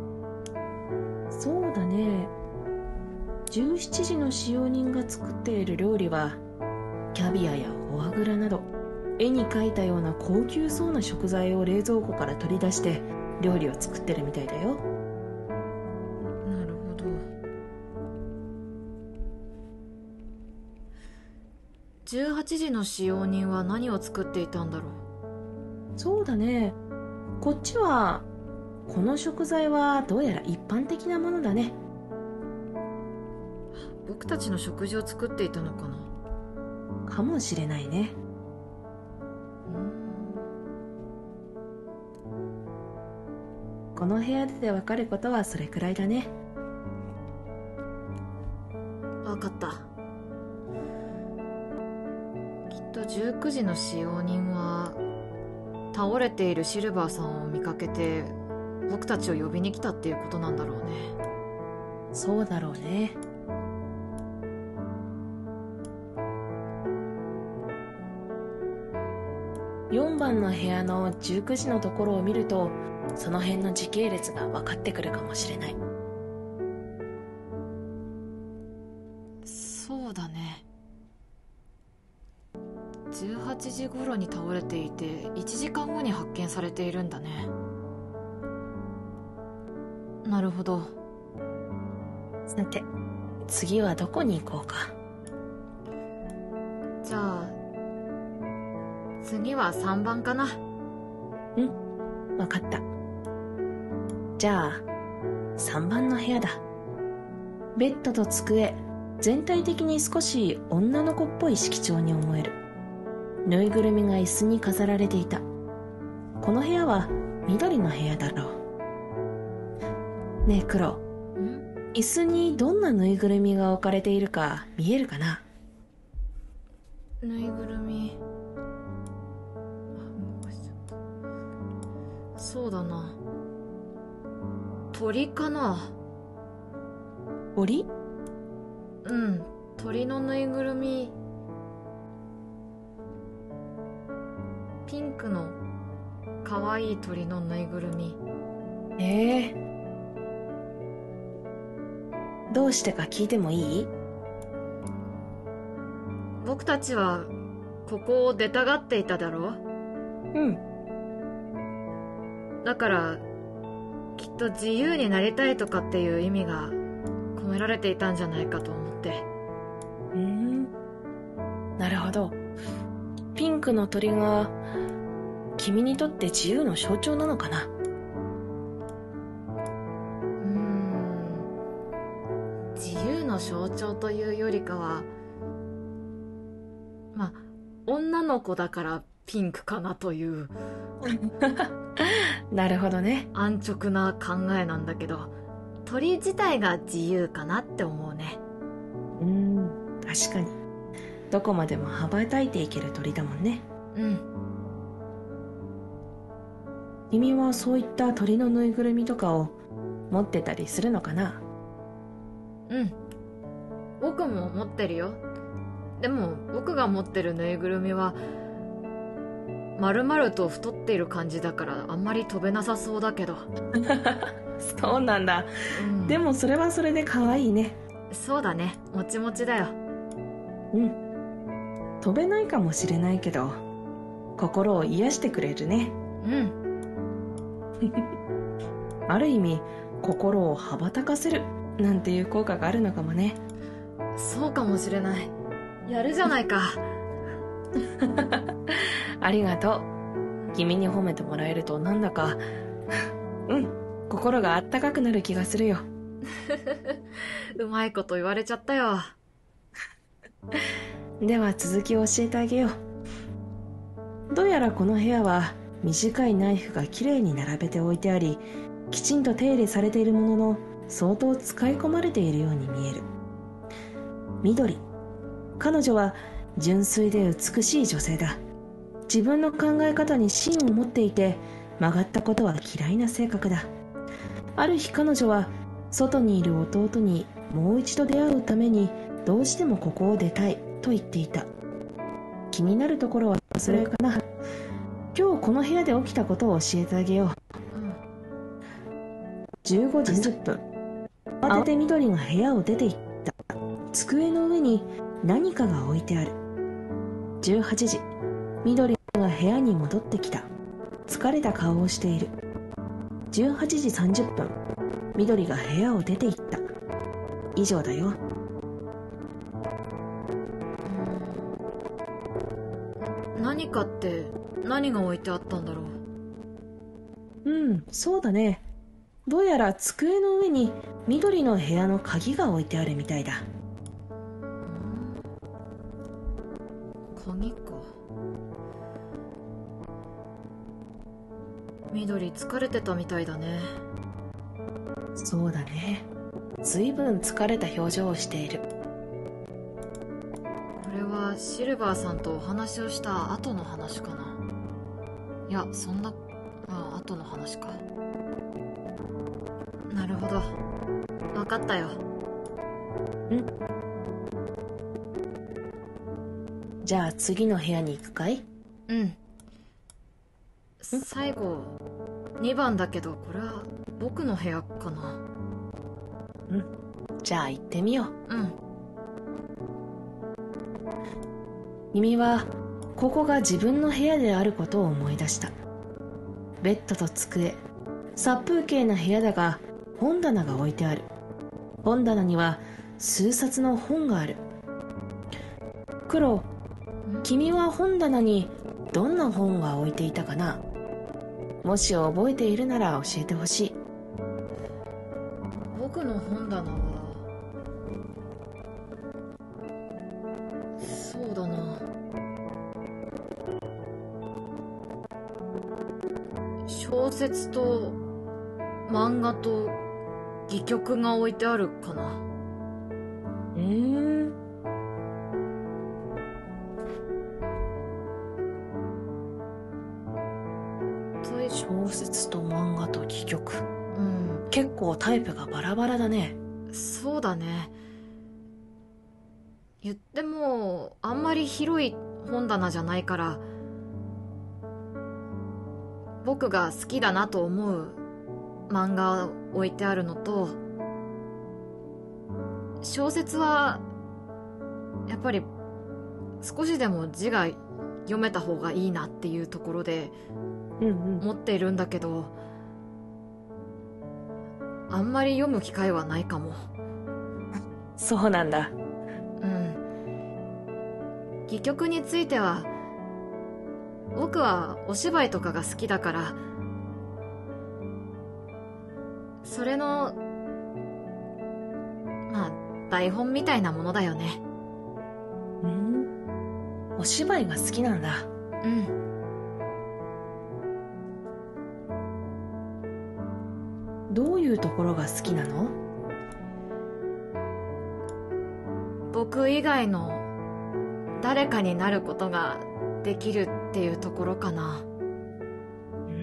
そうだね。じゅうしちじの使用人が作っている料理はキャビアやフォアグラなど絵に描いたような高級そうな食材を冷蔵庫から取り出して料理を作ってるみたいだよ。 なるほど。じゅうはちじの使用人は何を作っていたんだろう。 そうだね。こっちはこの食材はどうやら一般的なものだね。 僕たちの食事を作っていたのかな。 かもしれないね。この部屋でわかることはそれくらいだね。 わかった。きっとじゅうくじの使用人は倒れているシルバーさんを見かけて僕たちを呼びに来たっていうことなんだろうね。 そうだろうね。よんばんの部屋のじゅうくじのところを見るとその辺の時系列が分かってくるかもしれない。 そうだね。じゅうはちじ頃に倒れていていちじかんごに発見されているんだね。なるほど。 さて次はどこに行こうか。 じゃあ次はさんばんかな。 うん、分かった。じゃあさんばんの部屋だ。ベッドと机、全体的に少し女の子っぽい色調に思える。ぬいぐるみが椅子に飾られていた。この部屋は緑の部屋だろう。ねえクロ、 ん？ 椅子にどんなぬいぐるみが置かれているか見えるかな？ ぬいぐるみ。あ、動かしちゃった。そうだな。鳥かな。 鳥？ うん、鳥のぬいぐるみ。ピンクのかわいい鳥のぬいぐるみ。 ええ。どうしてか聞いてもいい？ 僕たちはここを出たがっていただろうん。 う。だからきっと自由になりたいとかっていう意味が込められていたんじゃないかと思って。 うーん。なるほど。ピンクの鳥が君にとって自由の象徴なのかな？ うーん、自由の象徴というよりかは、まあ女の子だからピンクかなというなるほどね。 安直な考えなんだけど、鳥自体が自由かなって思うね。 うーん、確かに。どこまでも羽ばたいていける鳥だもんね。 うん。 君はそういった鳥のぬいぐるみとかを持ってたりするのかな？ うん。僕も持ってるよ。でも僕が持ってるぬいぐるみは丸々と太っている感じだからあんまり飛べなさそうだけど。 そうなんだ。 うん、 でもそれはそれで可愛いね。 そうだね。もちもちだよ。 うん。飛べないかもしれないけど、心を癒してくれるね。 うん。 ある意味、心を羽ばたかせるなんていう効果があるのかもね。 そうかもしれない。やるじゃないか。 ありがとう。君に褒めてもらえるとなんだか、うん、心があったかくなる気がするよ。 うまいこと言われちゃったよ。 では続きを教えてあげよう。 どうやらこの部屋は短いナイフがきれいに並べて置いてあり、きちんと手入れされているものの、相当使い込まれているように見える。緑。彼女は純粋で美しい女性だ。自分の考え方に芯を持っていて、曲がったことは嫌いな性格だ。ある日彼女は外にいる弟にもう一度出会うためにどうしてもここを出たいと言っていた。気になるところはそれかな。今日この部屋で起きたことを教えてあげよう。じゅうごじじゅっぷん。慌てて緑が部屋を出て行った。机の上に何かが置いてある。じゅうはちじ。緑が部屋に戻ってきた。疲れた顔をしている。じゅうはちじさんじゅっぷん。緑が部屋を出て行った。以上だよ。 何かって何が置いてあったんだろう。 うん、そうだね。どうやら机の上に緑の部屋の鍵が置いてあるみたいだ。 鍵か。緑疲れてたみたいだね。 そうだね。 ずいぶん疲れた表情をしている。 これはシルバーさんとお話をした後の話かな。いや、そんな、あ、後の話か。なるほど。分かったよ。 ん？じゃあ次の部屋に行くかい？ うん。最後、にばんだけど、これは僕の部屋かな。 うん。じゃあ行ってみよう。 うん。 君はここが自分の部屋であることを思い出した。ベッドと机、殺風景な部屋だが本棚が置いてある。本棚には数冊の本がある。黒、君は本棚にどんな本が置いていたかな？もし覚えているなら教えてほしい。 僕の本棚は、そうだな。小説と漫画と戯曲が置いてあるかな。 うーん。小説と漫画と戯曲。 うん。 結構タイプがバラバラだね。 そうだね。言ってもあんまり広い本棚じゃないから、僕が好きだなと思う漫画置いてあるのと、小説はやっぱり少しでも字が読めた方がいいなっていうところでうんうん。 持っているんだけど、あんまり読む機会はないかも。 そうなんだ。 うん。戯曲については、僕はお芝居とかが好きだから、それの、まあ、台本みたいなものだよね。 うん。お芝居が好きなんだ。 うん。 どういうところが好きなの？ 僕以外の誰かになることができるっていうところかな。 うん。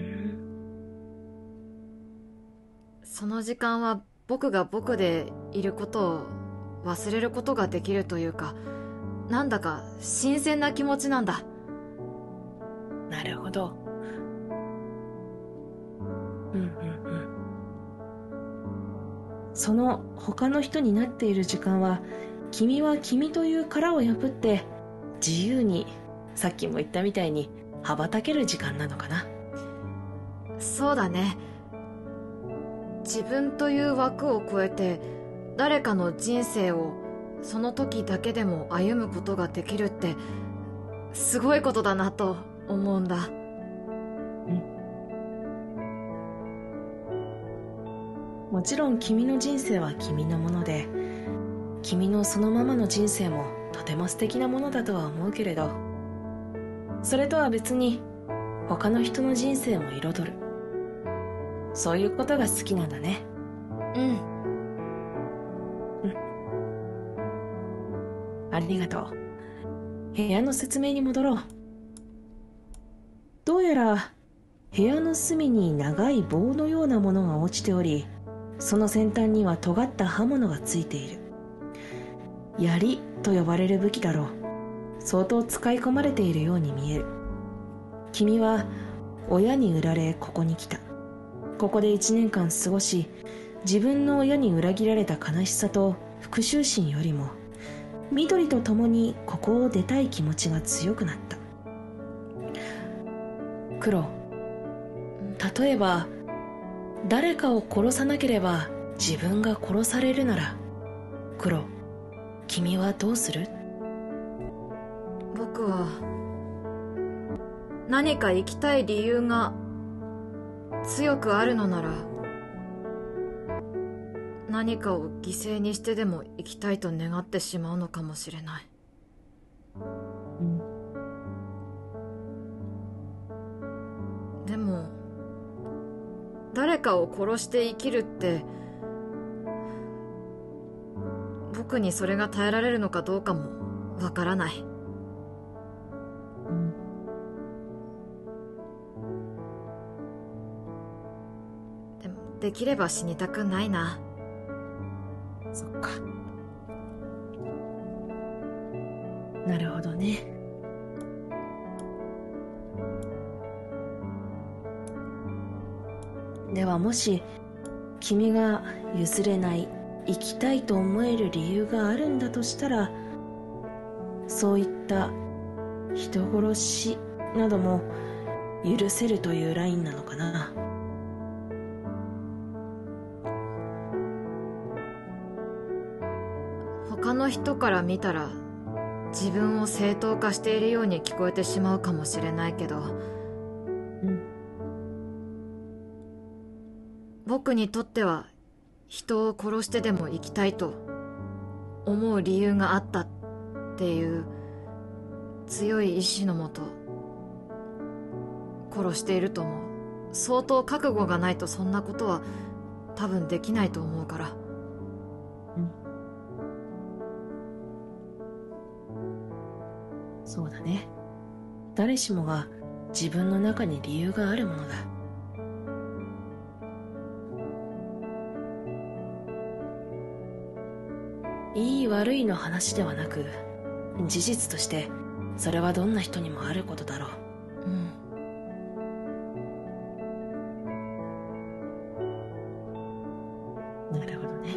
その時間は僕が僕でいることを忘れることができるというか、なんだか新鮮な気持ちなんだ。 なるほど。うんうんうん。その他の人になっている時間は、君は君という殻を破って自由に、さっきも言ったみたいに羽ばたける時間なのかな。 そうだね。自分という枠を超えて誰かの人生をその時だけでも歩むことができるってすごいことだなと思うんだ。 うん。もちろん君の人生は君のもので、君のそのままの人生もとても素敵なものだとは思うけれど、 それとは別に他の人の人生も彩る。そういうことが好きなんだね。 うん。 ありがとう。部屋の説明に戻ろう。どうやら部屋の隅に長い棒のようなものが落ちており、その先端には尖った刃物がついている。槍と呼ばれる武器だろう。相当使い込まれているように見える。君は親に売られここに来た。ここで一年間過ごし、自分の親に裏切られた悲しさと復讐心よりも緑と共にここを出たい気持ちが強くなった。クロ、例えば誰かを殺さなければ自分が殺されるなら、クロ、君はどうする？ 僕は何か生きたい理由が強くあるのなら、何かを犠牲にしてでも生きたいと願ってしまうのかもしれない。 うん、 でも誰かを殺して生きるって僕にそれが耐えられるのかどうかもわからない。 うん、 でもできれば死にたくないな。 そっか。なるほどね。ではもし君が譲れない、生きたいと思える理由があるんだとしたら、そういった人殺しなども許せるというラインなのかな。 他の人から見たら自分を正当化しているように聞こえてしまうかもしれないけど、 うん、 僕にとっては人を殺してでも生きたいと思う理由があったっていう強い意志のもと殺していると思う。相当覚悟がないとそんなことは多分できないと思うから。 うん、そうだね。誰しもが自分の中に理由があるものだ。いい悪いの話ではなく、事実としてそれはどんな人にもあることだろう。 うん。 なるほどね。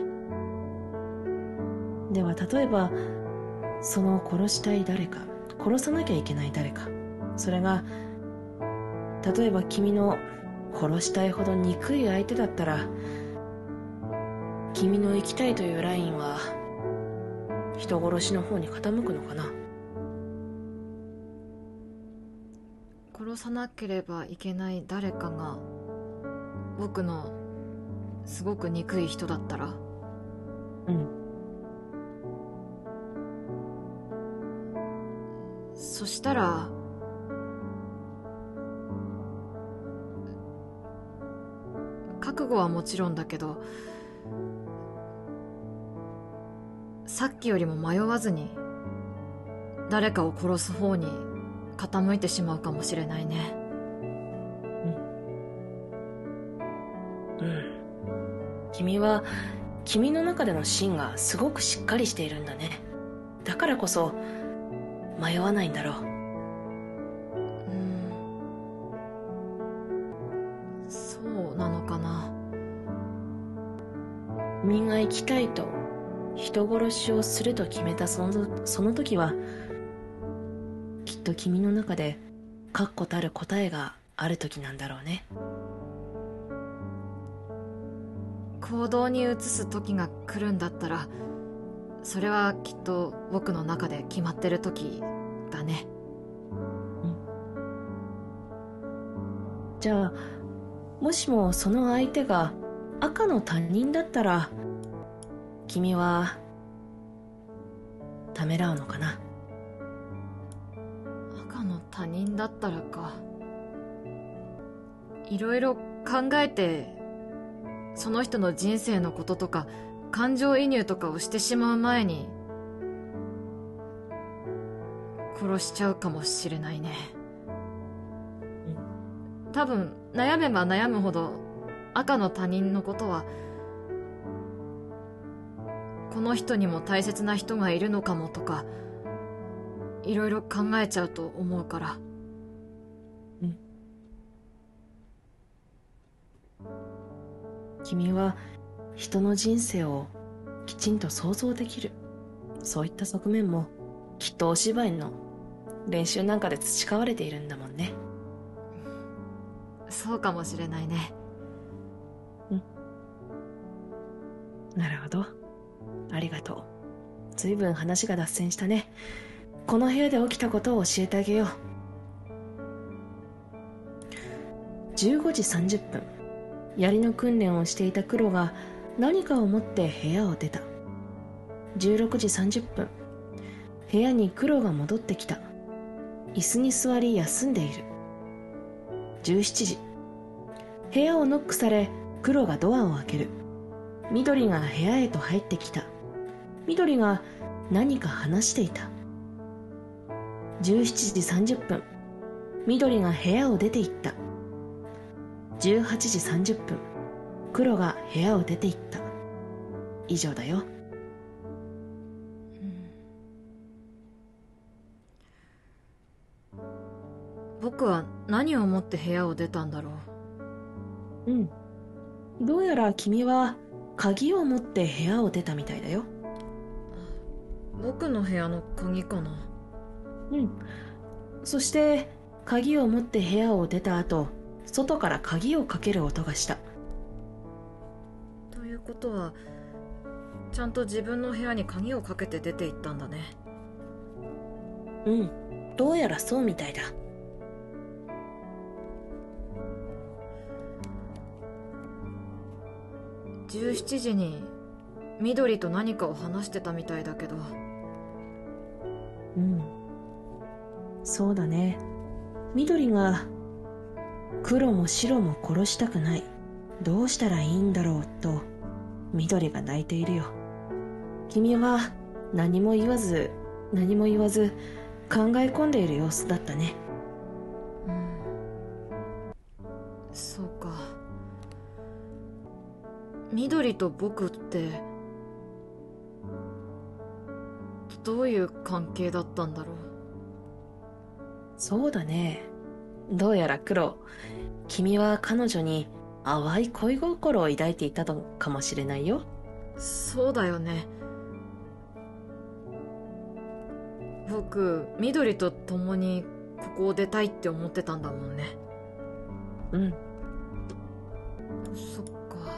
では例えばその殺したい誰か、殺さなきゃいけない誰か、それが例えば君の殺したいほど憎い相手だったら、君の生きたいというラインは人殺しの方に傾くのかな。 殺さなければいけない誰かが僕のすごく憎い人だったら、 うん、 そしたら覚悟はもちろんだけど、さっきよりも迷わずに誰かを殺す方に傾いてしまうかもしれないね。 うん、うん、君は君の中での芯がすごくしっかりしているんだね。だからこそ迷わないんだろう。 うん、そうなのかな。 君が生きたいと人殺しをすると決めたその、その時はきっと君の中で確固たる答えがある時なんだろうね。 行動に移す時が来るんだったら、それはきっと僕の中で決まってる時だね。 うん、じゃあもしもその相手が赤の他人だったら、君はためらうのかな。 赤の他人だったらか。いろいろ考えて、その人の人生のこととか感情移入とかをしてしまう前に殺しちゃうかもしれないね。多分悩めば悩むほど赤の他人のことはこの人にも大切な人がいるのかもとかいろいろ考えちゃうと思うから。 うん君は人の人生をきちんと想像できる、そういった側面もきっとお芝居の練習なんかで培われているんだもんね。 そうかもしれないね。 うんなるほど、ありがとう。ずいぶん話が脱線したね。この部屋で起きたことを教えてあげよう。じゅうごじさんじゅっぷん、槍の訓練をしていた黒が何かを持って部屋を出た。じゅうろくじさんじゅっぷん、部屋に黒が戻ってきた。椅子に座り休んでいる。じゅうしちじ、部屋をノックされ黒がドアを開ける。緑が部屋へと入ってきた。緑が何か話していた。じゅうしちじさんじゅっぷん、緑が部屋を出て行った。じゅうはちじさんじゅっぷん、黒が部屋を出て行った。以上だよ。 僕は何を思って部屋を出たんだろう。うん。どうやら君は鍵を持って部屋を出たみたいだよ。 僕の部屋の鍵かな。 うん。そして鍵を持って部屋を出た後、外から鍵をかける音がした。 ということはちゃんと自分の部屋に鍵をかけて出て行ったんだね。 うん、どうやらそうみたいだ。 じゅうしちじに緑と何かを話してたみたいだけど。 うん、そうだね。緑が黒も白も殺したくない、どうしたらいいんだろうと緑が泣いているよ。君は何も言わず何も言わず考え込んでいる様子だったね。 うん、そうか。緑と僕ってどういう関係だったんだろう。 そうだね。どうやら黒、君は彼女に淡い恋心を抱いていたのかもしれないよ。 そうだよね。僕緑と共にここを出たいって思ってたんだもんね。 うん。 そっか。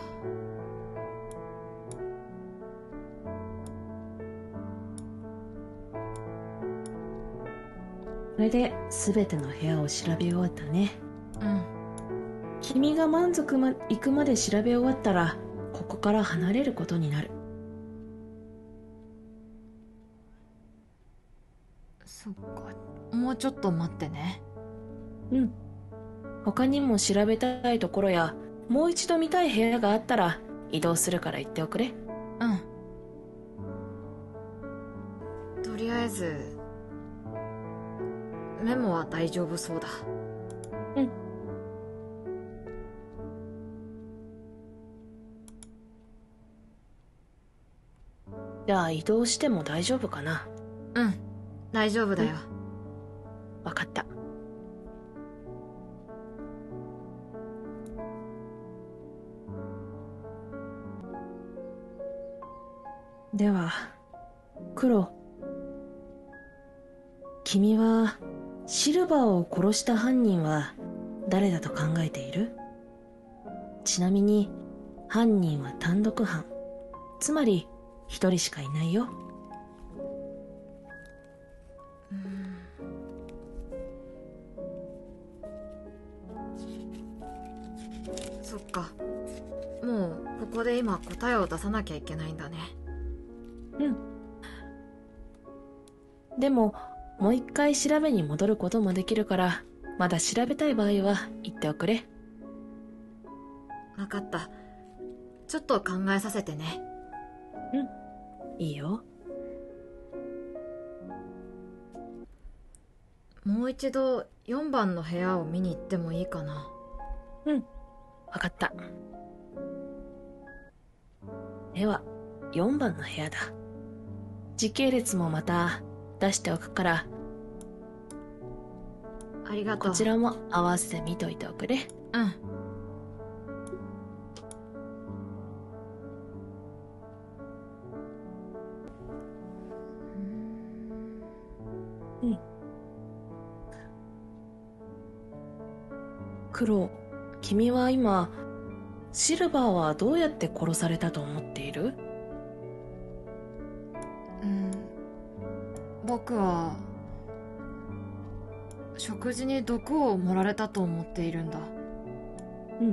それで全ての部屋を調べ終わったね。 うん。 君が満足ま行くまで調べ終わったらここから離れることになる。 そっか。もうちょっと待ってね。 うん。他にも調べたいところやもう一度見たい部屋があったら移動するから言っておくれ。 うん。とりあえずメモは大丈夫そうだ。 うん。じゃあ移動しても大丈夫かな。 うん、大丈夫だよ。 わかった。では黒、君はシルバーを殺した犯人は誰だと考えている？ちなみに犯人は単独犯、つまり一人しかいないよ。 うーん。そっか。もうここで今答えを出さなきゃいけないんだね。 うん。でももう一回調べに戻ることもできるから、まだ調べたい場合は言っておくれ。 わかった。ちょっと考えさせてね。 うん、いいよ。 もう一度よんばんの部屋を見に行ってもいいかな。 うん、わかった。では、よんばんの部屋だ。時系列もまた出しておくから、 ありがとう。 こちらも合わせて見といておくれ。 うん。 うん。クロ、君は今、シルバーはどうやって殺されたと思っている？ うん。僕は食事に毒を盛られたと思っているんだ。 うんうん。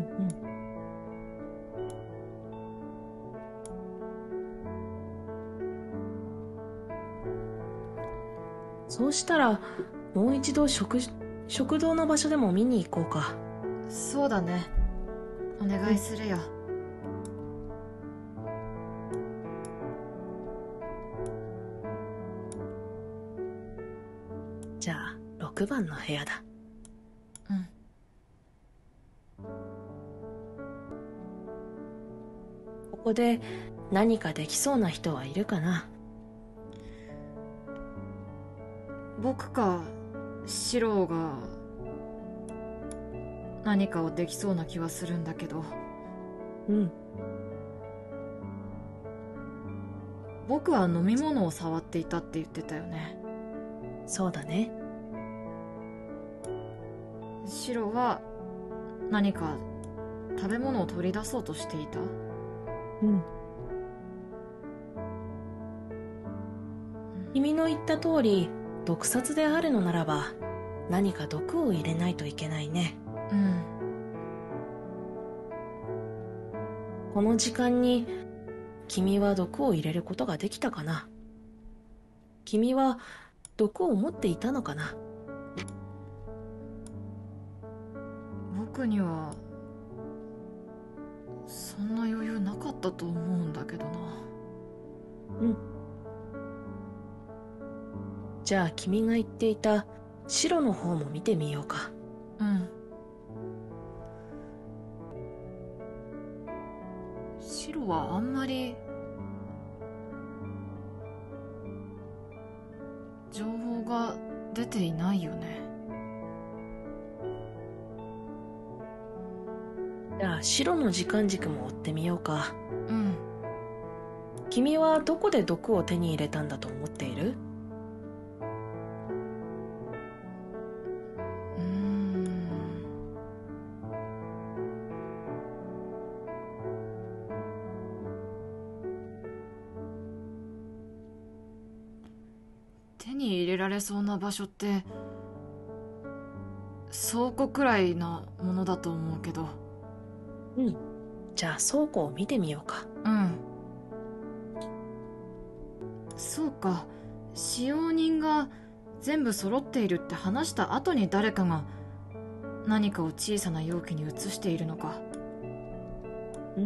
そうしたら、もう一度食、食堂の場所でも見に行こうか。 そうだね。お願いするよ。 じゃあ、ろくばんの部屋だ。 うん。 ここで何かできそうな人はいるかな？ 僕かシロが何かをできそうな気はするんだけど。 うん。 僕は飲み物を触っていたって言ってたよね。 そうだね。 シロは何か食べ物を取り出そうとしていた。 うん。君の言った通り、毒殺であるのならば、何か毒を入れないといけないね。 うん。 この時間に、君は毒を入れることができたかな？君は毒を持っていたのかな？ 僕にはそんな余裕なかったと思うんだけどな。 うん。じゃあ君が言っていた白の方も見てみようか。 うん。白はあんまり情報が出ていないよね。 じゃあ白の時間軸も追ってみようか。 うん。 君はどこで毒を手に入れたんだと思っている？ うーん。手に入れられそうな場所って倉庫くらいなものだと思うけど。 うん。じゃあ倉庫を見てみようか。 うん。そうか。使用人が全部揃っているって話した後に誰かが何かを小さな容器に移しているのか。 うん。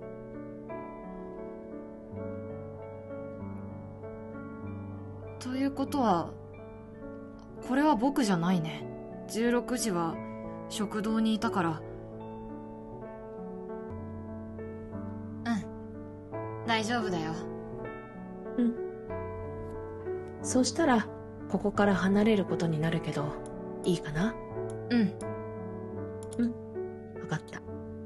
ということはこれは僕じゃないね。じゅうろくじは食堂にいたから。うん、大丈夫だよ。 うん。そしたらここから離れることになるけど、いいかな？ うん。 うん、わかった。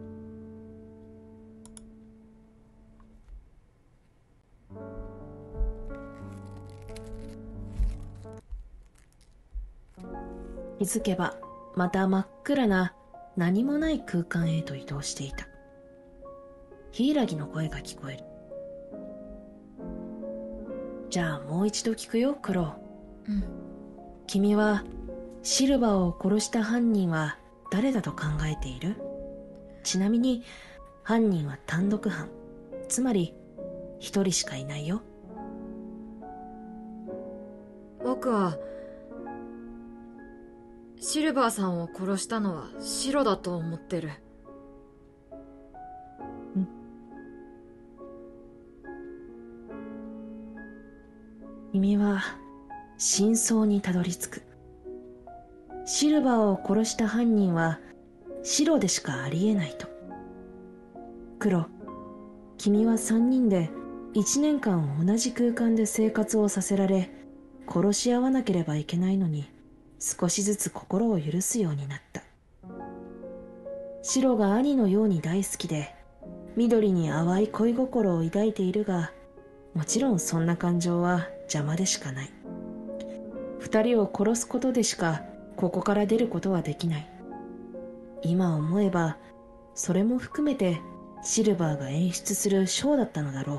気づけばまた真っ暗な何もない空間へと移動していた。柊の声が聞こえる。じゃあもう一度聞くよ、クロウ。 うん。 君はシルバーを殺した犯人は誰だと考えている？ちなみに犯人は単独犯、つまり一人しかいないよ。 僕はシルバーさんを殺したのはシロだと思ってる。 君は真相にたどり着く。シルバーを殺した犯人はシロでしかありえないと。クロ、君は三人で一年間同じ空間で生活をさせられ、殺し合わなければいけないのに、少しずつ心を許すようになった。シロが兄のように大好きで、緑に淡い恋心を抱いているが、もちろんそんな感情は邪魔でしかない。二人を殺すことでしかここから出ることはできない。今思えばそれも含めてシルバーが演出するショーだったのだろう。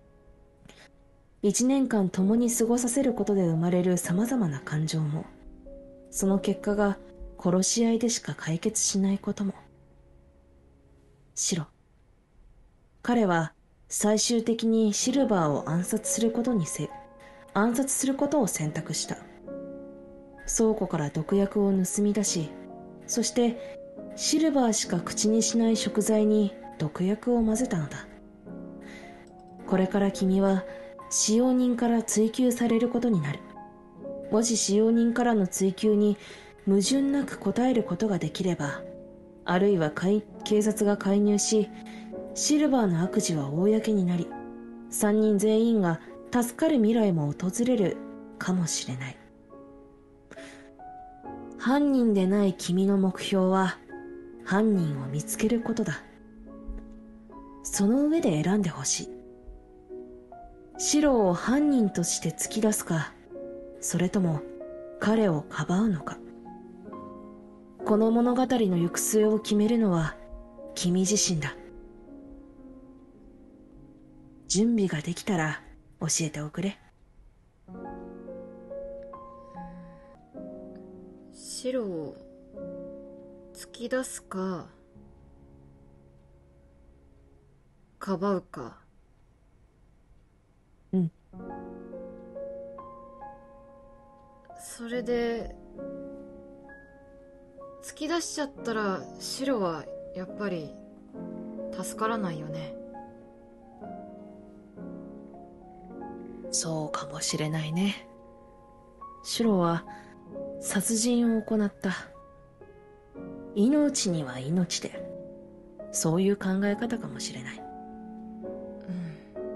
一年間共に過ごさせることで生まれる様々な感情も、その結果が殺し合いでしか解決しないことも。シロ、彼は最終的にシルバーを暗殺することにせ暗殺することを選択した。倉庫から毒薬を盗み出し、そしてシルバーしか口にしない食材に毒薬を混ぜたのだ。これから君は使用人から追及されることになる。もし使用人からの追及に矛盾なく答えることができれば、あるいは警察が介入し、シルバーの悪事は公になり、三人全員が助かる未来も訪れるかもしれない。犯人でない君の目標は犯人を見つけることだ。その上で選んでほしい。シロを犯人として突き出すか、それとも彼をかばうのか。この物語の行く末を決めるのは君自身だ。準備ができたら教えておくれ。 シロを突き出すかかばうか。 うん。 それで突き出しちゃったらシロはやっぱり助からないよね。 そうかもしれないね。シロは殺人を行った。命には命で、そういう考え方かもしれない。 うん。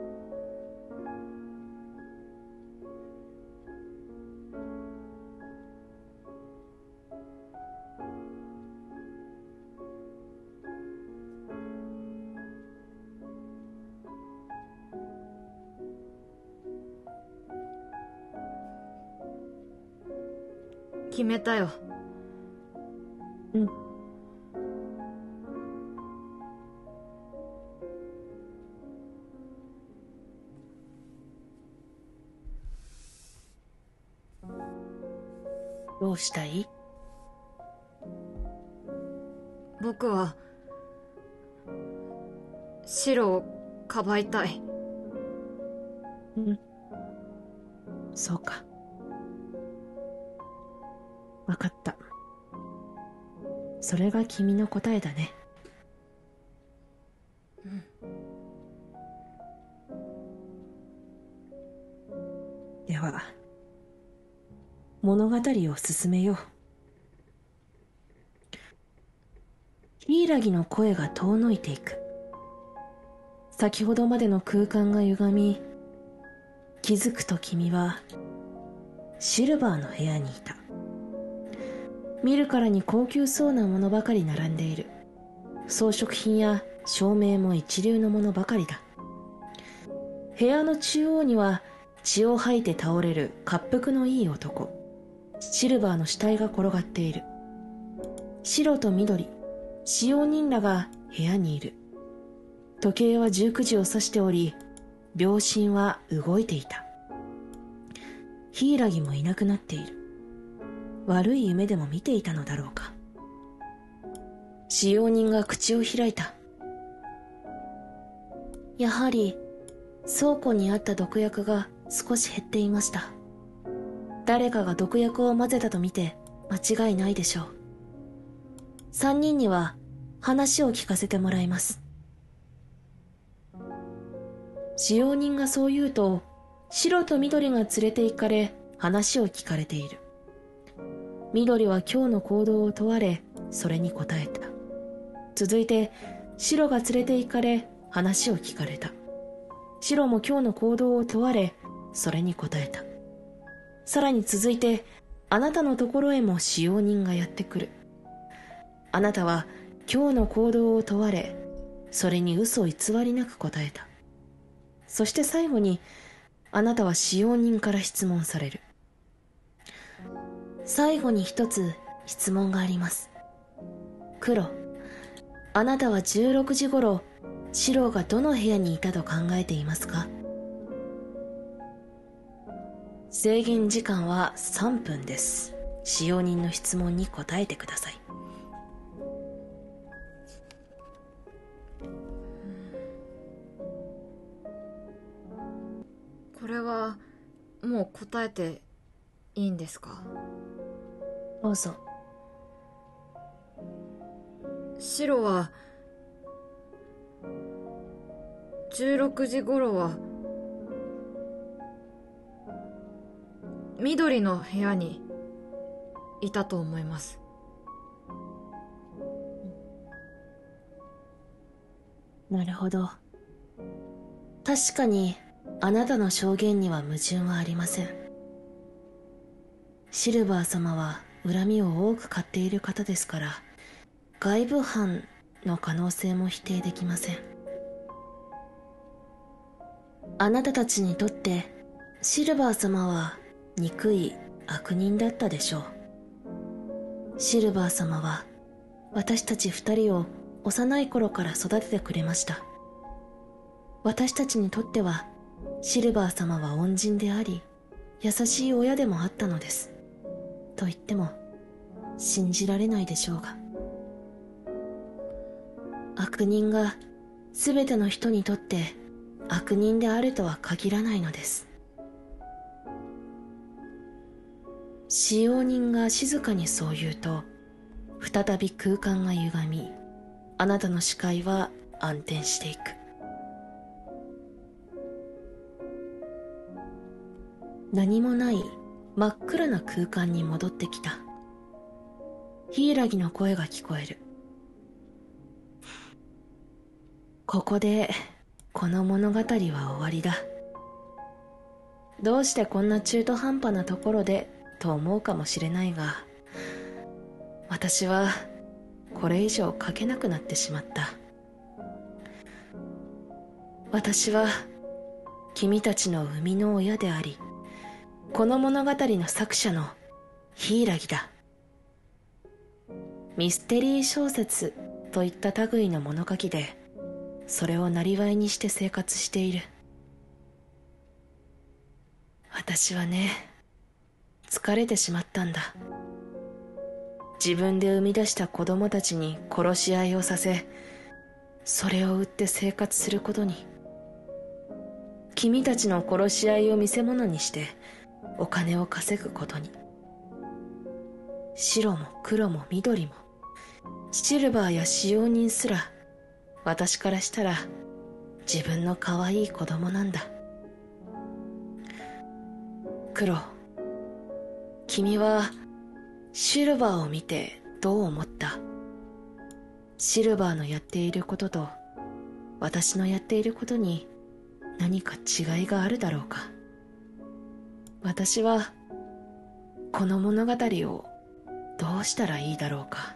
決めたよ。 うん。どうしたい？ 僕はシロをかばいたい。 うん。そうか。わかった。それが君の答えだね。 うん。 では、物語を進めよう。柊の声が遠のいていく。先ほどまでの空間が歪み、気づくと君はシルバーの部屋にいた。見るからに高級そうなものばかり並んでいる。装飾品や照明も一流のものばかりだ。部屋の中央には血を吐いて倒れる滑腹のいい男、シルバーの死体が転がっている。白と緑、使用人らが部屋にいる。時計はじゅうくじを指しており、秒針は動いていた。柊もいなくなっている。悪い夢でも見ていたのだろうか。使用人が口を開いた。やはり倉庫にあった毒薬が少し減っていました。 誰かが毒薬を混ぜたと見て間違いないでしょう。三人には話を聞かせてもらいます。使用人がそう言うと、白と緑が連れて行かれ話を聞かれている。緑は今日の行動を問われ、それに答えた。続いて白が連れて行かれ話を聞かれた。白も今日の行動を問われ、それに答えた。さらに続いて、あなたのところへも使用人がやってくる。あなたは今日の行動を問われ、それに嘘偽りなく答えた。そして最後に、あなたは使用人から質問される。最後に一つ質問があります。黒、あなたはじゅうろくじ頃、白がどの部屋にいたと考えていますか？制限時間はさんぷんです。使用人の質問に答えてください。 これはもう答えていいんですか？ どうぞ。 白はじゅうろくじ頃は緑の部屋にいたと思います。 なるほど。確かにあなたの証言には矛盾はありません。シルバー様は恨みを多く買っている方ですから、外部犯の可能性も否定できません。あなたたちにとってシルバー様は憎い悪人だったでしょう。シルバー様は私たち二人を幼い頃から育ててくれました。私たちにとってはシルバー様は恩人であり、優しい親でもあったのです。と言っても信じられないでしょうが、悪人が全ての人にとって悪人であるとは限らないのです。使用人が静かにそう言うと、再び空間が歪み、あなたの視界は暗転していく。何もない真っ暗な空間に戻ってきた。柊の声が聞こえる。ここでこの物語は終わりだ。どうしてこんな中途半端なところでと思うかもしれないが、私はこれ以上書けなくなってしまった。私は君たちの生みの親であり、この物語の作者の柊だ。ミステリー小説といった類の物書きで、それを生業にして生活している。私はね、疲れてしまったんだ。自分で生み出した子供たちに殺し合いをさせ、それを売って生活することに。君たちの殺し合いを見せ物にしてお金を稼ぐことに。白も黒も緑もシルバーや使用人すら、私からしたら自分の可愛い子供なんだ。黒、君はシルバーを見てどう思った？シルバーのやっていることと私のやっていることに何か違いがあるだろうか。私はこの物語をどうしたらいいだろうか。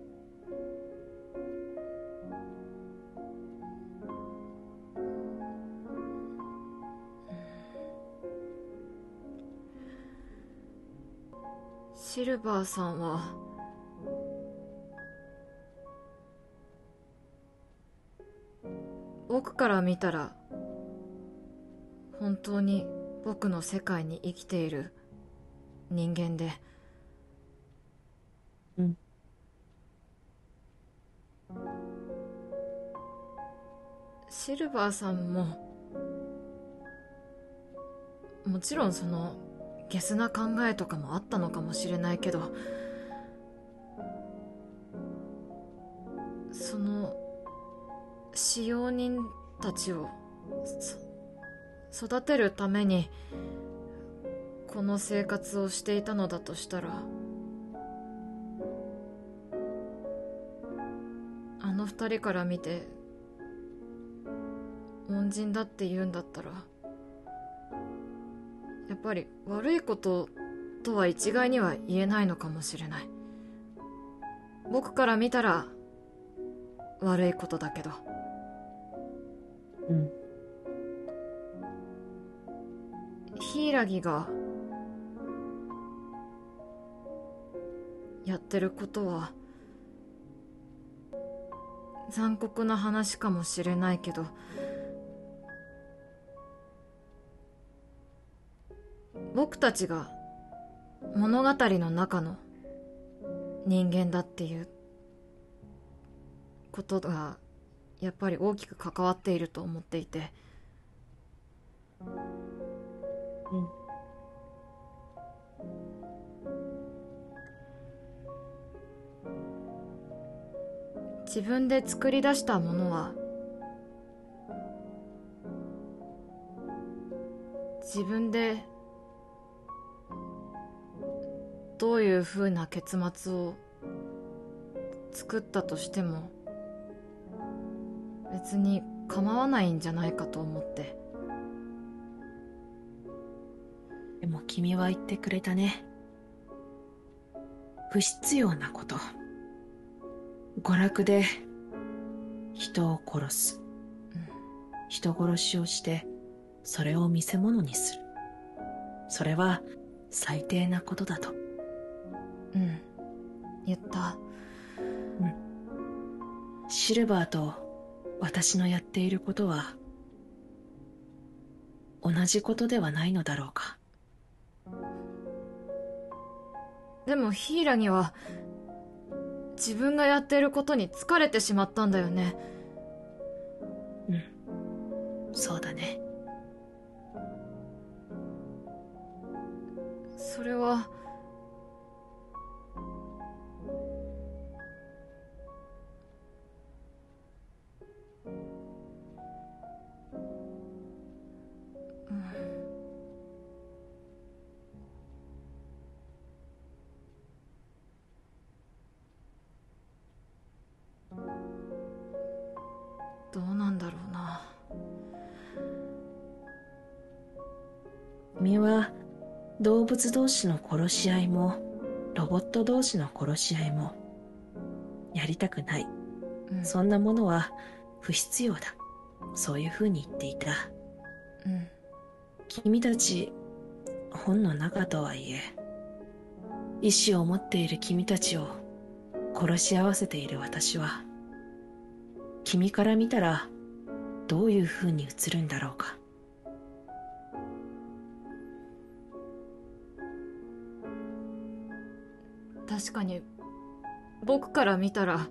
シルバーさんは僕から見たら本当に僕の世界に生きている人間で、 うん。 シルバーさんももちろんそのゲスな考えとかもあったのかもしれないけど、その使用人たちを育てるためにこの生活をしていたのだとしたら、あの二人から見て恩人だって言うんだったら、やっぱり悪いこととは一概には言えないのかもしれない。僕から見たら悪いことだけど。 うん柊がやってることは残酷な話かもしれないけど、僕たちが物語の中の人間だっていうことがやっぱり大きく関わっていると思っていて、 うん自分で作り出したものは自分でどういう風な結末を作ったとしても別に構わないんじゃないかと思って。 でも君は言ってくれたね。不必要なこと、娯楽で人を殺す、 うん、 人殺しをしてそれを見せ物にする、それは最低なことだと。 うん言った。 うんシルバーと私のやっていることは同じことではないのだろうか。 でも柊は自分がやってることに疲れてしまったんだよね。 うんそうだね。 それはどうなんだろうな。 君は動物同士の殺し合いもロボット同士の殺し合いもやりたくない、 うん、 そんなものは不必要だ、そういうふうに言っていた。 うん君たち本の中とはいえ意志を持っている君たちを殺し合わせている私は、君から見たらどういうふうに映るんだろうか。 確かに僕から見たら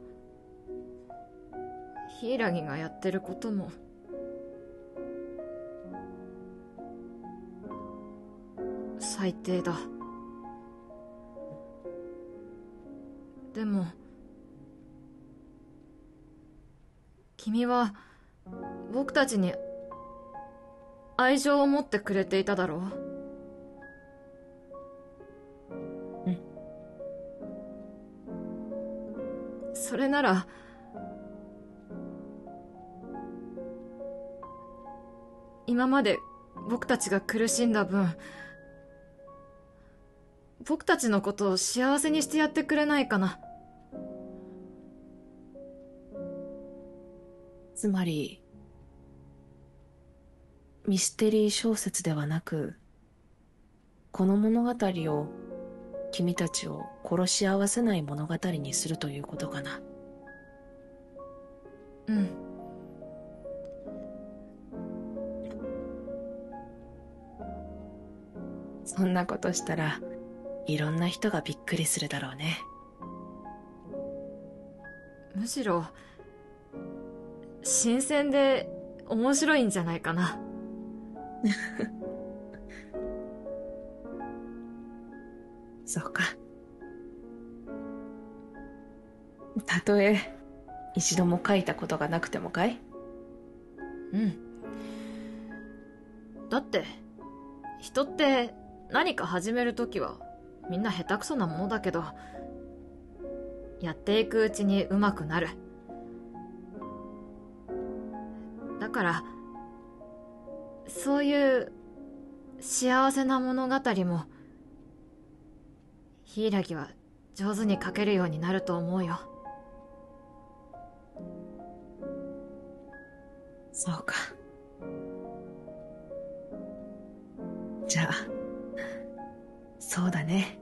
柊がやってることも最低だ。でも君は僕たちに愛情を持ってくれていただろう。 うんそれなら今まで僕たちが苦しんだ分、僕たちのことを幸せにしてやってくれないかな。 つまりミステリー小説ではなく、この物語を君たちを殺し合わせない物語にするということかな。 うんそんなことしたらいろんな人がびっくりするだろうね。 むしろ新鮮で面白いんじゃないかな。 そうか。たとえ一度も書いたことがなくてもかい？ うん。だって、人って何か始めるときはみんな下手くそなものだけど、やっていくうちに上手くなる。だから、そういう幸せな物語も、柊は上手に書けるようになると思うよ。 そうか。じゃあ、そうだね。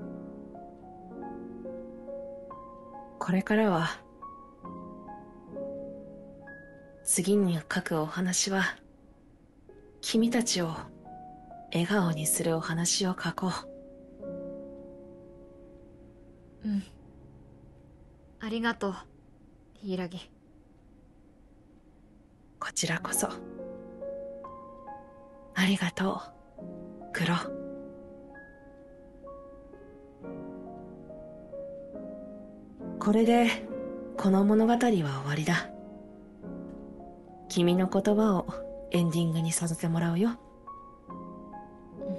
これからは、次に書くお話は、君たちを笑顔にするお話を書こう。うん。ありがとう、柊。 こちらこそ。ありがとう、クロ。これで、この物語は終わりだ。君の言葉をエンディングにさせてもらうよ。うん、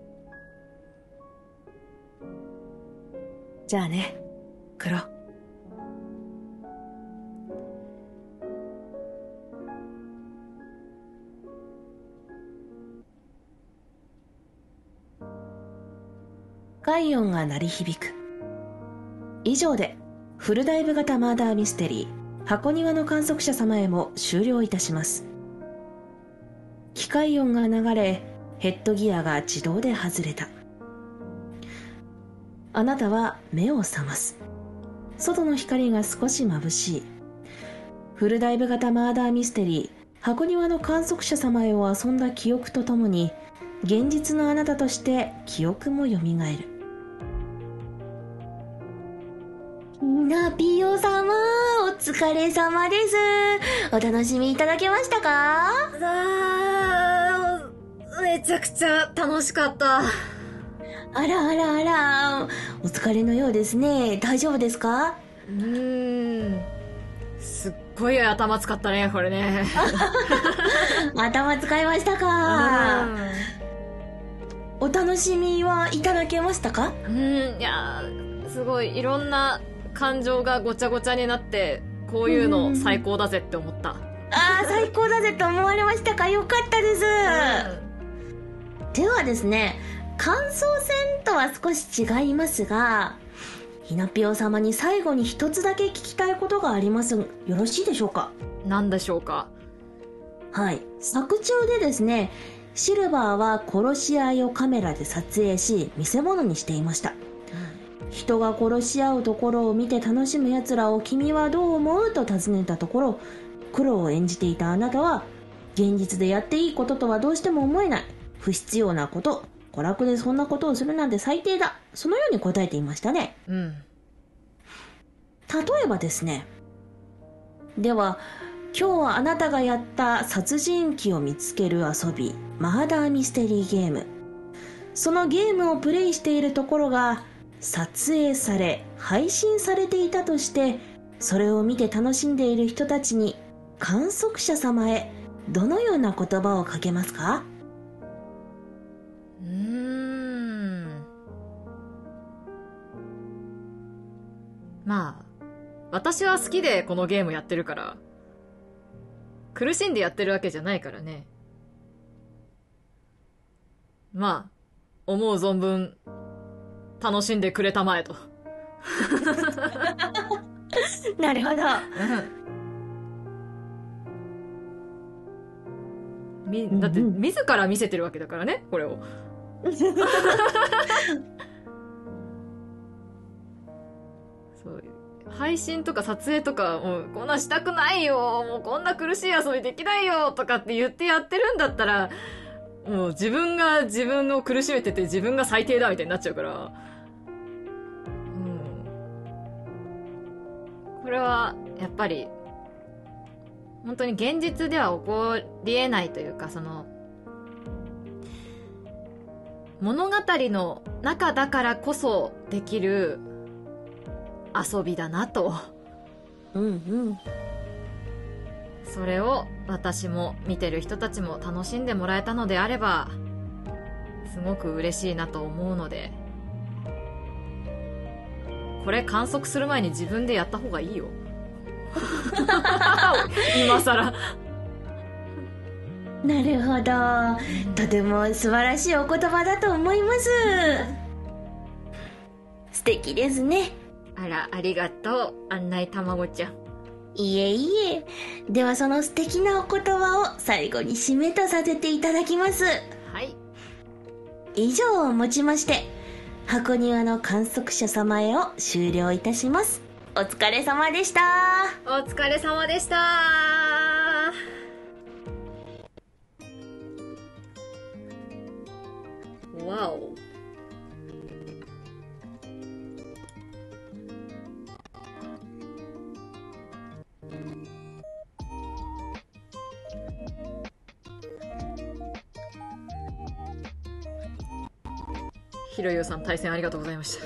じゃあね、クロ。快音が鳴り響く。以上で、フルダイブ型マーダーミステリー、箱庭の観測者様へも終了いたします。機械音が流れ、ヘッドギアが自動で外れた。あなたは目を覚ます。外の光が少し眩しい。フルダイブ型マーダーミステリー、箱庭の観測者様へを遊んだ記憶とともに、現実のあなたとして記憶も蘇る。 ナピオ様、お疲れ様です。お楽しみいただけましたか？ あー、めちゃくちゃ楽しかった。 あらあらあら、お疲れのようですね。大丈夫ですか？ うーん、すっごい頭使ったね、これね。 頭使いましたか？お楽しみはいただけましたか？ うん、いやー、すごいいろんな感情がごちゃごちゃになって、こういうの最高だぜって思った。ああ、最高だぜと思われましたか？よかったです。うん、ではですね、感想戦とは少し違いますが、ひなぴお様に最後に一つだけ聞きたいことがあります。よろしいでしょうか？ 何でしょうか？ はい。作中でですね、シルバーは殺し合いをカメラで撮影し、見せ物にしていました。人が殺し合うところを見て楽しむ奴らを君はどう思うと尋ねたところ、黒を演じていたあなたは、現実でやっていいこととはどうしても思えない。不必要なこと。娯楽でそんなことをするなんて最低だ。そのように答えていましたね。 うん。 例えばですね。では、今日はあなたがやった殺人鬼を見つける遊び、マーダーミステリーゲーム。そのゲームをプレイしているところが、撮影され配信されていたとして、それを見て楽しんでいる人たちに観測者様へどのような言葉をかけますか？ うーん、まあ私は好きでこのゲームやってるから、苦しんでやってるわけじゃないからね。まあ思う存分楽しんでくれたまえと。 なるほど。 みだって自ら見せてるわけだからね、これを。そう配信とか撮影とかもうこんなしたくないよ、もうこんな苦しい遊びできないよとかって言ってやってるんだったら、もう自分が自分を苦しめてて自分が最低だみたいになっちゃうから、これはやっぱり本当に現実では起こり得ないというか、その物語の中だからこそできる遊びだなと。 うんうん。 それを私も見てる人たちも楽しんでもらえたのであれば、すごく嬉しいなと思うので、これ観測する前に自分でやった方がいいよ。今更。 なるほど。とても素晴らしいお言葉だと思います。素敵ですね。 あら、ありがとう、案内たまごちゃん。 いえいえ。ではその素敵なお言葉を最後に締めとさせていただきます。 はい。 以上をもちまして、箱庭の観測者様へを終了いたします。お疲れ様でした。 お疲れ様でした。わお。ひろゆうさん、対戦ありがとうございました。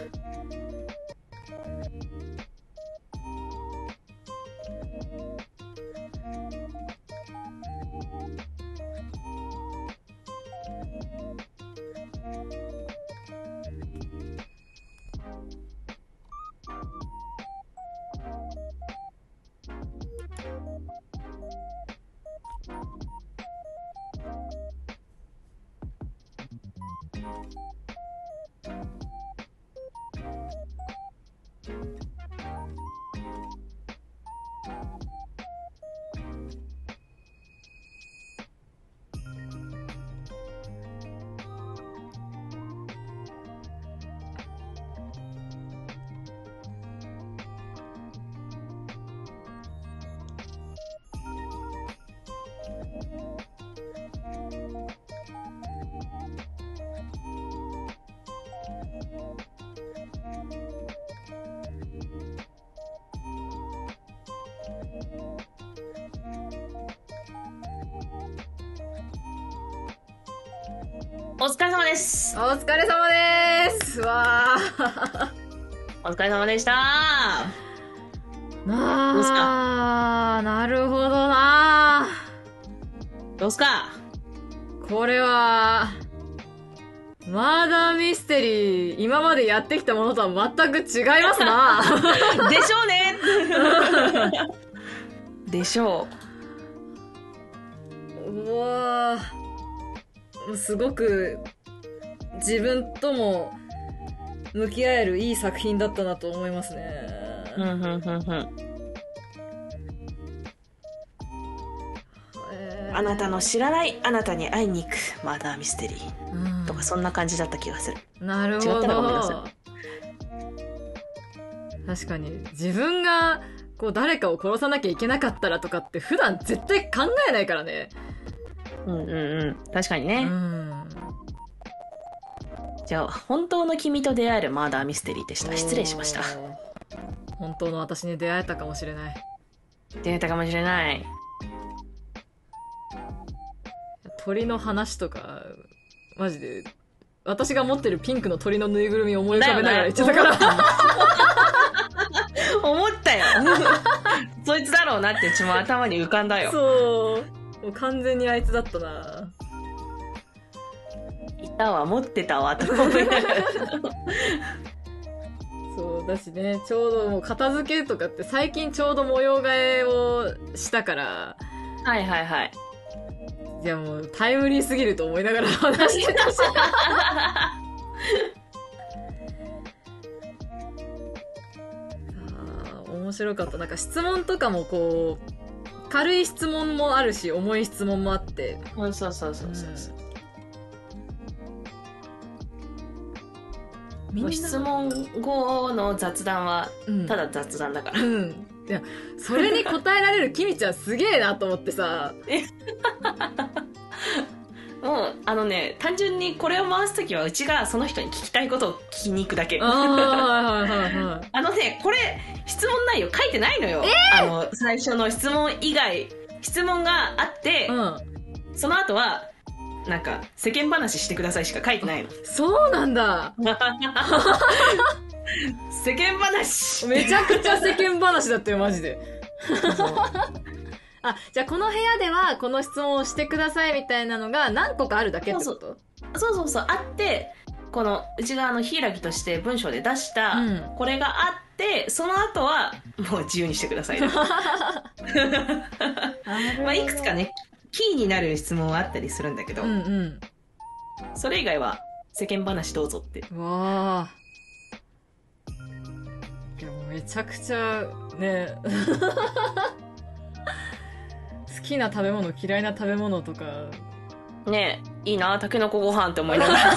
お疲れ様です。 お疲れ様です。わー。 お疲れ様でした。 などうすあ、なるほどな。 どうすか？ これは、マーダーミステリー、今までやってきたものとは全く違いますな。 でしょうね。でしょう。うわー、すごく自分とも向き合えるいい作品だったなと思いますね。 う。ふんふんふんふん。 えーあなたの知らないあなたに会いに行くマーダーミステリー、 うん、 とかそんな感じだった気がする。 なるほど。 違ったらごめんなさ確かに自分がこう誰かを殺さなきゃいけなかったらとかって普段絶対考えないからね。 うんうんうん。確かにうね。 ん。 じゃあ本当の君と出会えるマーダーミステリーでした。失礼しました。 おー。本当の私に出会えたかもしれない。 出会えたかもしれない。 鳥の話とかマジで私が持ってるピンクの鳥のぬいぐるみを思い浮かべながら言ってたから。 思ったよ。そいつだろうなってうちも頭に浮かんだよ。 そうもう完全にあいつだったな。 いたわ、持ってたわと思いながら。 そうだしね、ちょうどもう片付けとかって最近ちょうど模様替えをしたから、 はいはいはい。 いやもうタイムリーすぎると思いながら話してたし。あー、面白かった。なんか質問とかもこう軽い質問もあるし重い質問もあって、 そうそうそうそうそう、うん、 みんな質問後の雑談はただ雑談だから、 うん、うん、いやそれに答えられるキミちゃんすげえなと思ってさ。 もうあのね、単純にこれを回すときはうちがその人に聞きたいことを聞きに行くだけ。 あはいはいはいはい。 あのね、これ質問内容書いてないのよ、えー、あの最初の質問以外質問があって、 うん、 その後はなんか世間話してくださいしか書いてないの。 そうなんだ。 世間話めちゃくちゃ世間話だったよ、マジで。あ、じゃあこの部屋ではこの質問をしてくださいみたいなのが何個かあるだけってこと？ そうそうそうそう、あって、この内側のヒイラギとして文章で出した、 うんこれがあって、その後はもう自由にしてくださいね。まあいくつかね、キーになる質問はあったりするんだけど、 うんうん。 それ以外は世間話どうぞって。 わあ。いや、もうめちゃくちゃ、ね好きな食べ物、嫌いな食べ物とか。 ねえ、いいな、タケノコご飯って思いながら。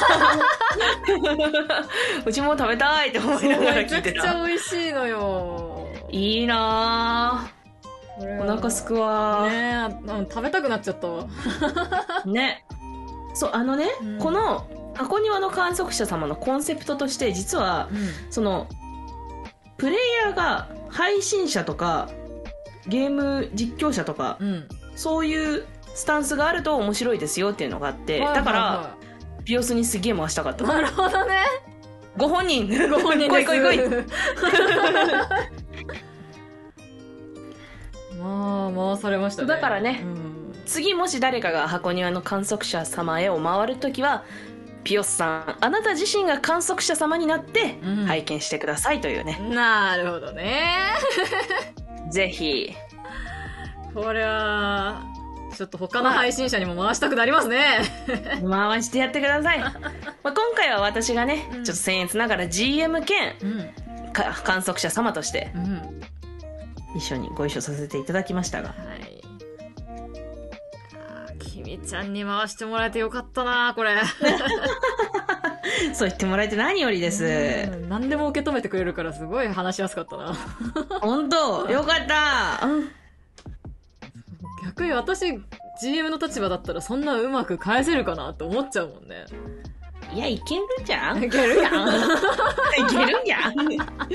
うちも食べたいって思いながら聞いてた。 めちゃくちゃ美味しいのよ。 いいなぁ。お腹すくわー。 ねえ、あ食べたくなっちゃったわ。 ね。そう、あのね、 うん、 この箱庭の観測者様のコンセプトとして、実は、 うん、 その、プレイヤーが配信者とか、ゲーム実況者とか、 うん、 そういうスタンスがあると面白いですよっていうのがあって、 はいはいはい、 だから、ピオスにすげえ回したかった。 なるほどね。 ご本人ご本人です。 来い来い来い。 まあ、回されましたね。 だからね、 うん、 次もし誰かが箱庭の観測者様へを回るときは、ピオスさん、あなた自身が観測者様になって拝見してくださいというね。 うん、なるほどね。 ぜひ。 これは、ちょっと他の配信者にも回したくなりますね。 回してやってください。まあ、今回は私がね、うん、ちょっと僭越ながら ジーエム 兼、うん、観測者様として、うん、一緒にご一緒させていただきましたが。はい。 あ、きみちゃんに回してもらえてよかったな、これ。 そう言ってもらえて何よりです。 うん、何でも受け止めてくれるからすごい話しやすかったな。 本当よかった。うん、 逆に私 ジーエム の立場だったらそんなうまく返せるかなって思っちゃうもんね。 いや、いけるじゃん。 いけるやん。 いけるやん。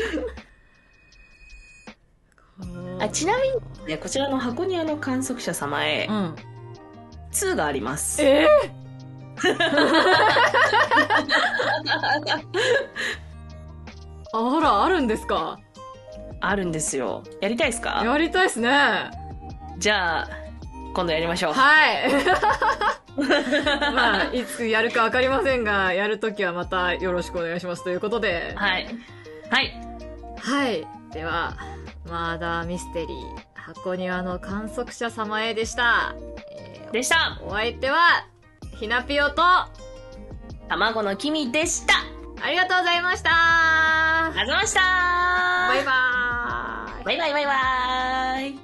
あ、ちなみに、ね、こちらの箱庭の観測者様へ、うん、ツーがあります。 えー、あら、あるんですか？ あるんですよ。やりたいですか？ やりたいですね。 じゃあ、今度やりましょう。 はい。まあ、いつやるかわかりませんが、やるときはまたよろしくお願いしますということで。 はい。はい。 はい。では、マーダーミステリー、箱庭の観測者様へでした。 えー、でした。 お相手は、ひなぴよと、 卵のきみでした。 ありがとうございました。 ありがとうございました。 バイバーイ。 バイバイバイバーイ。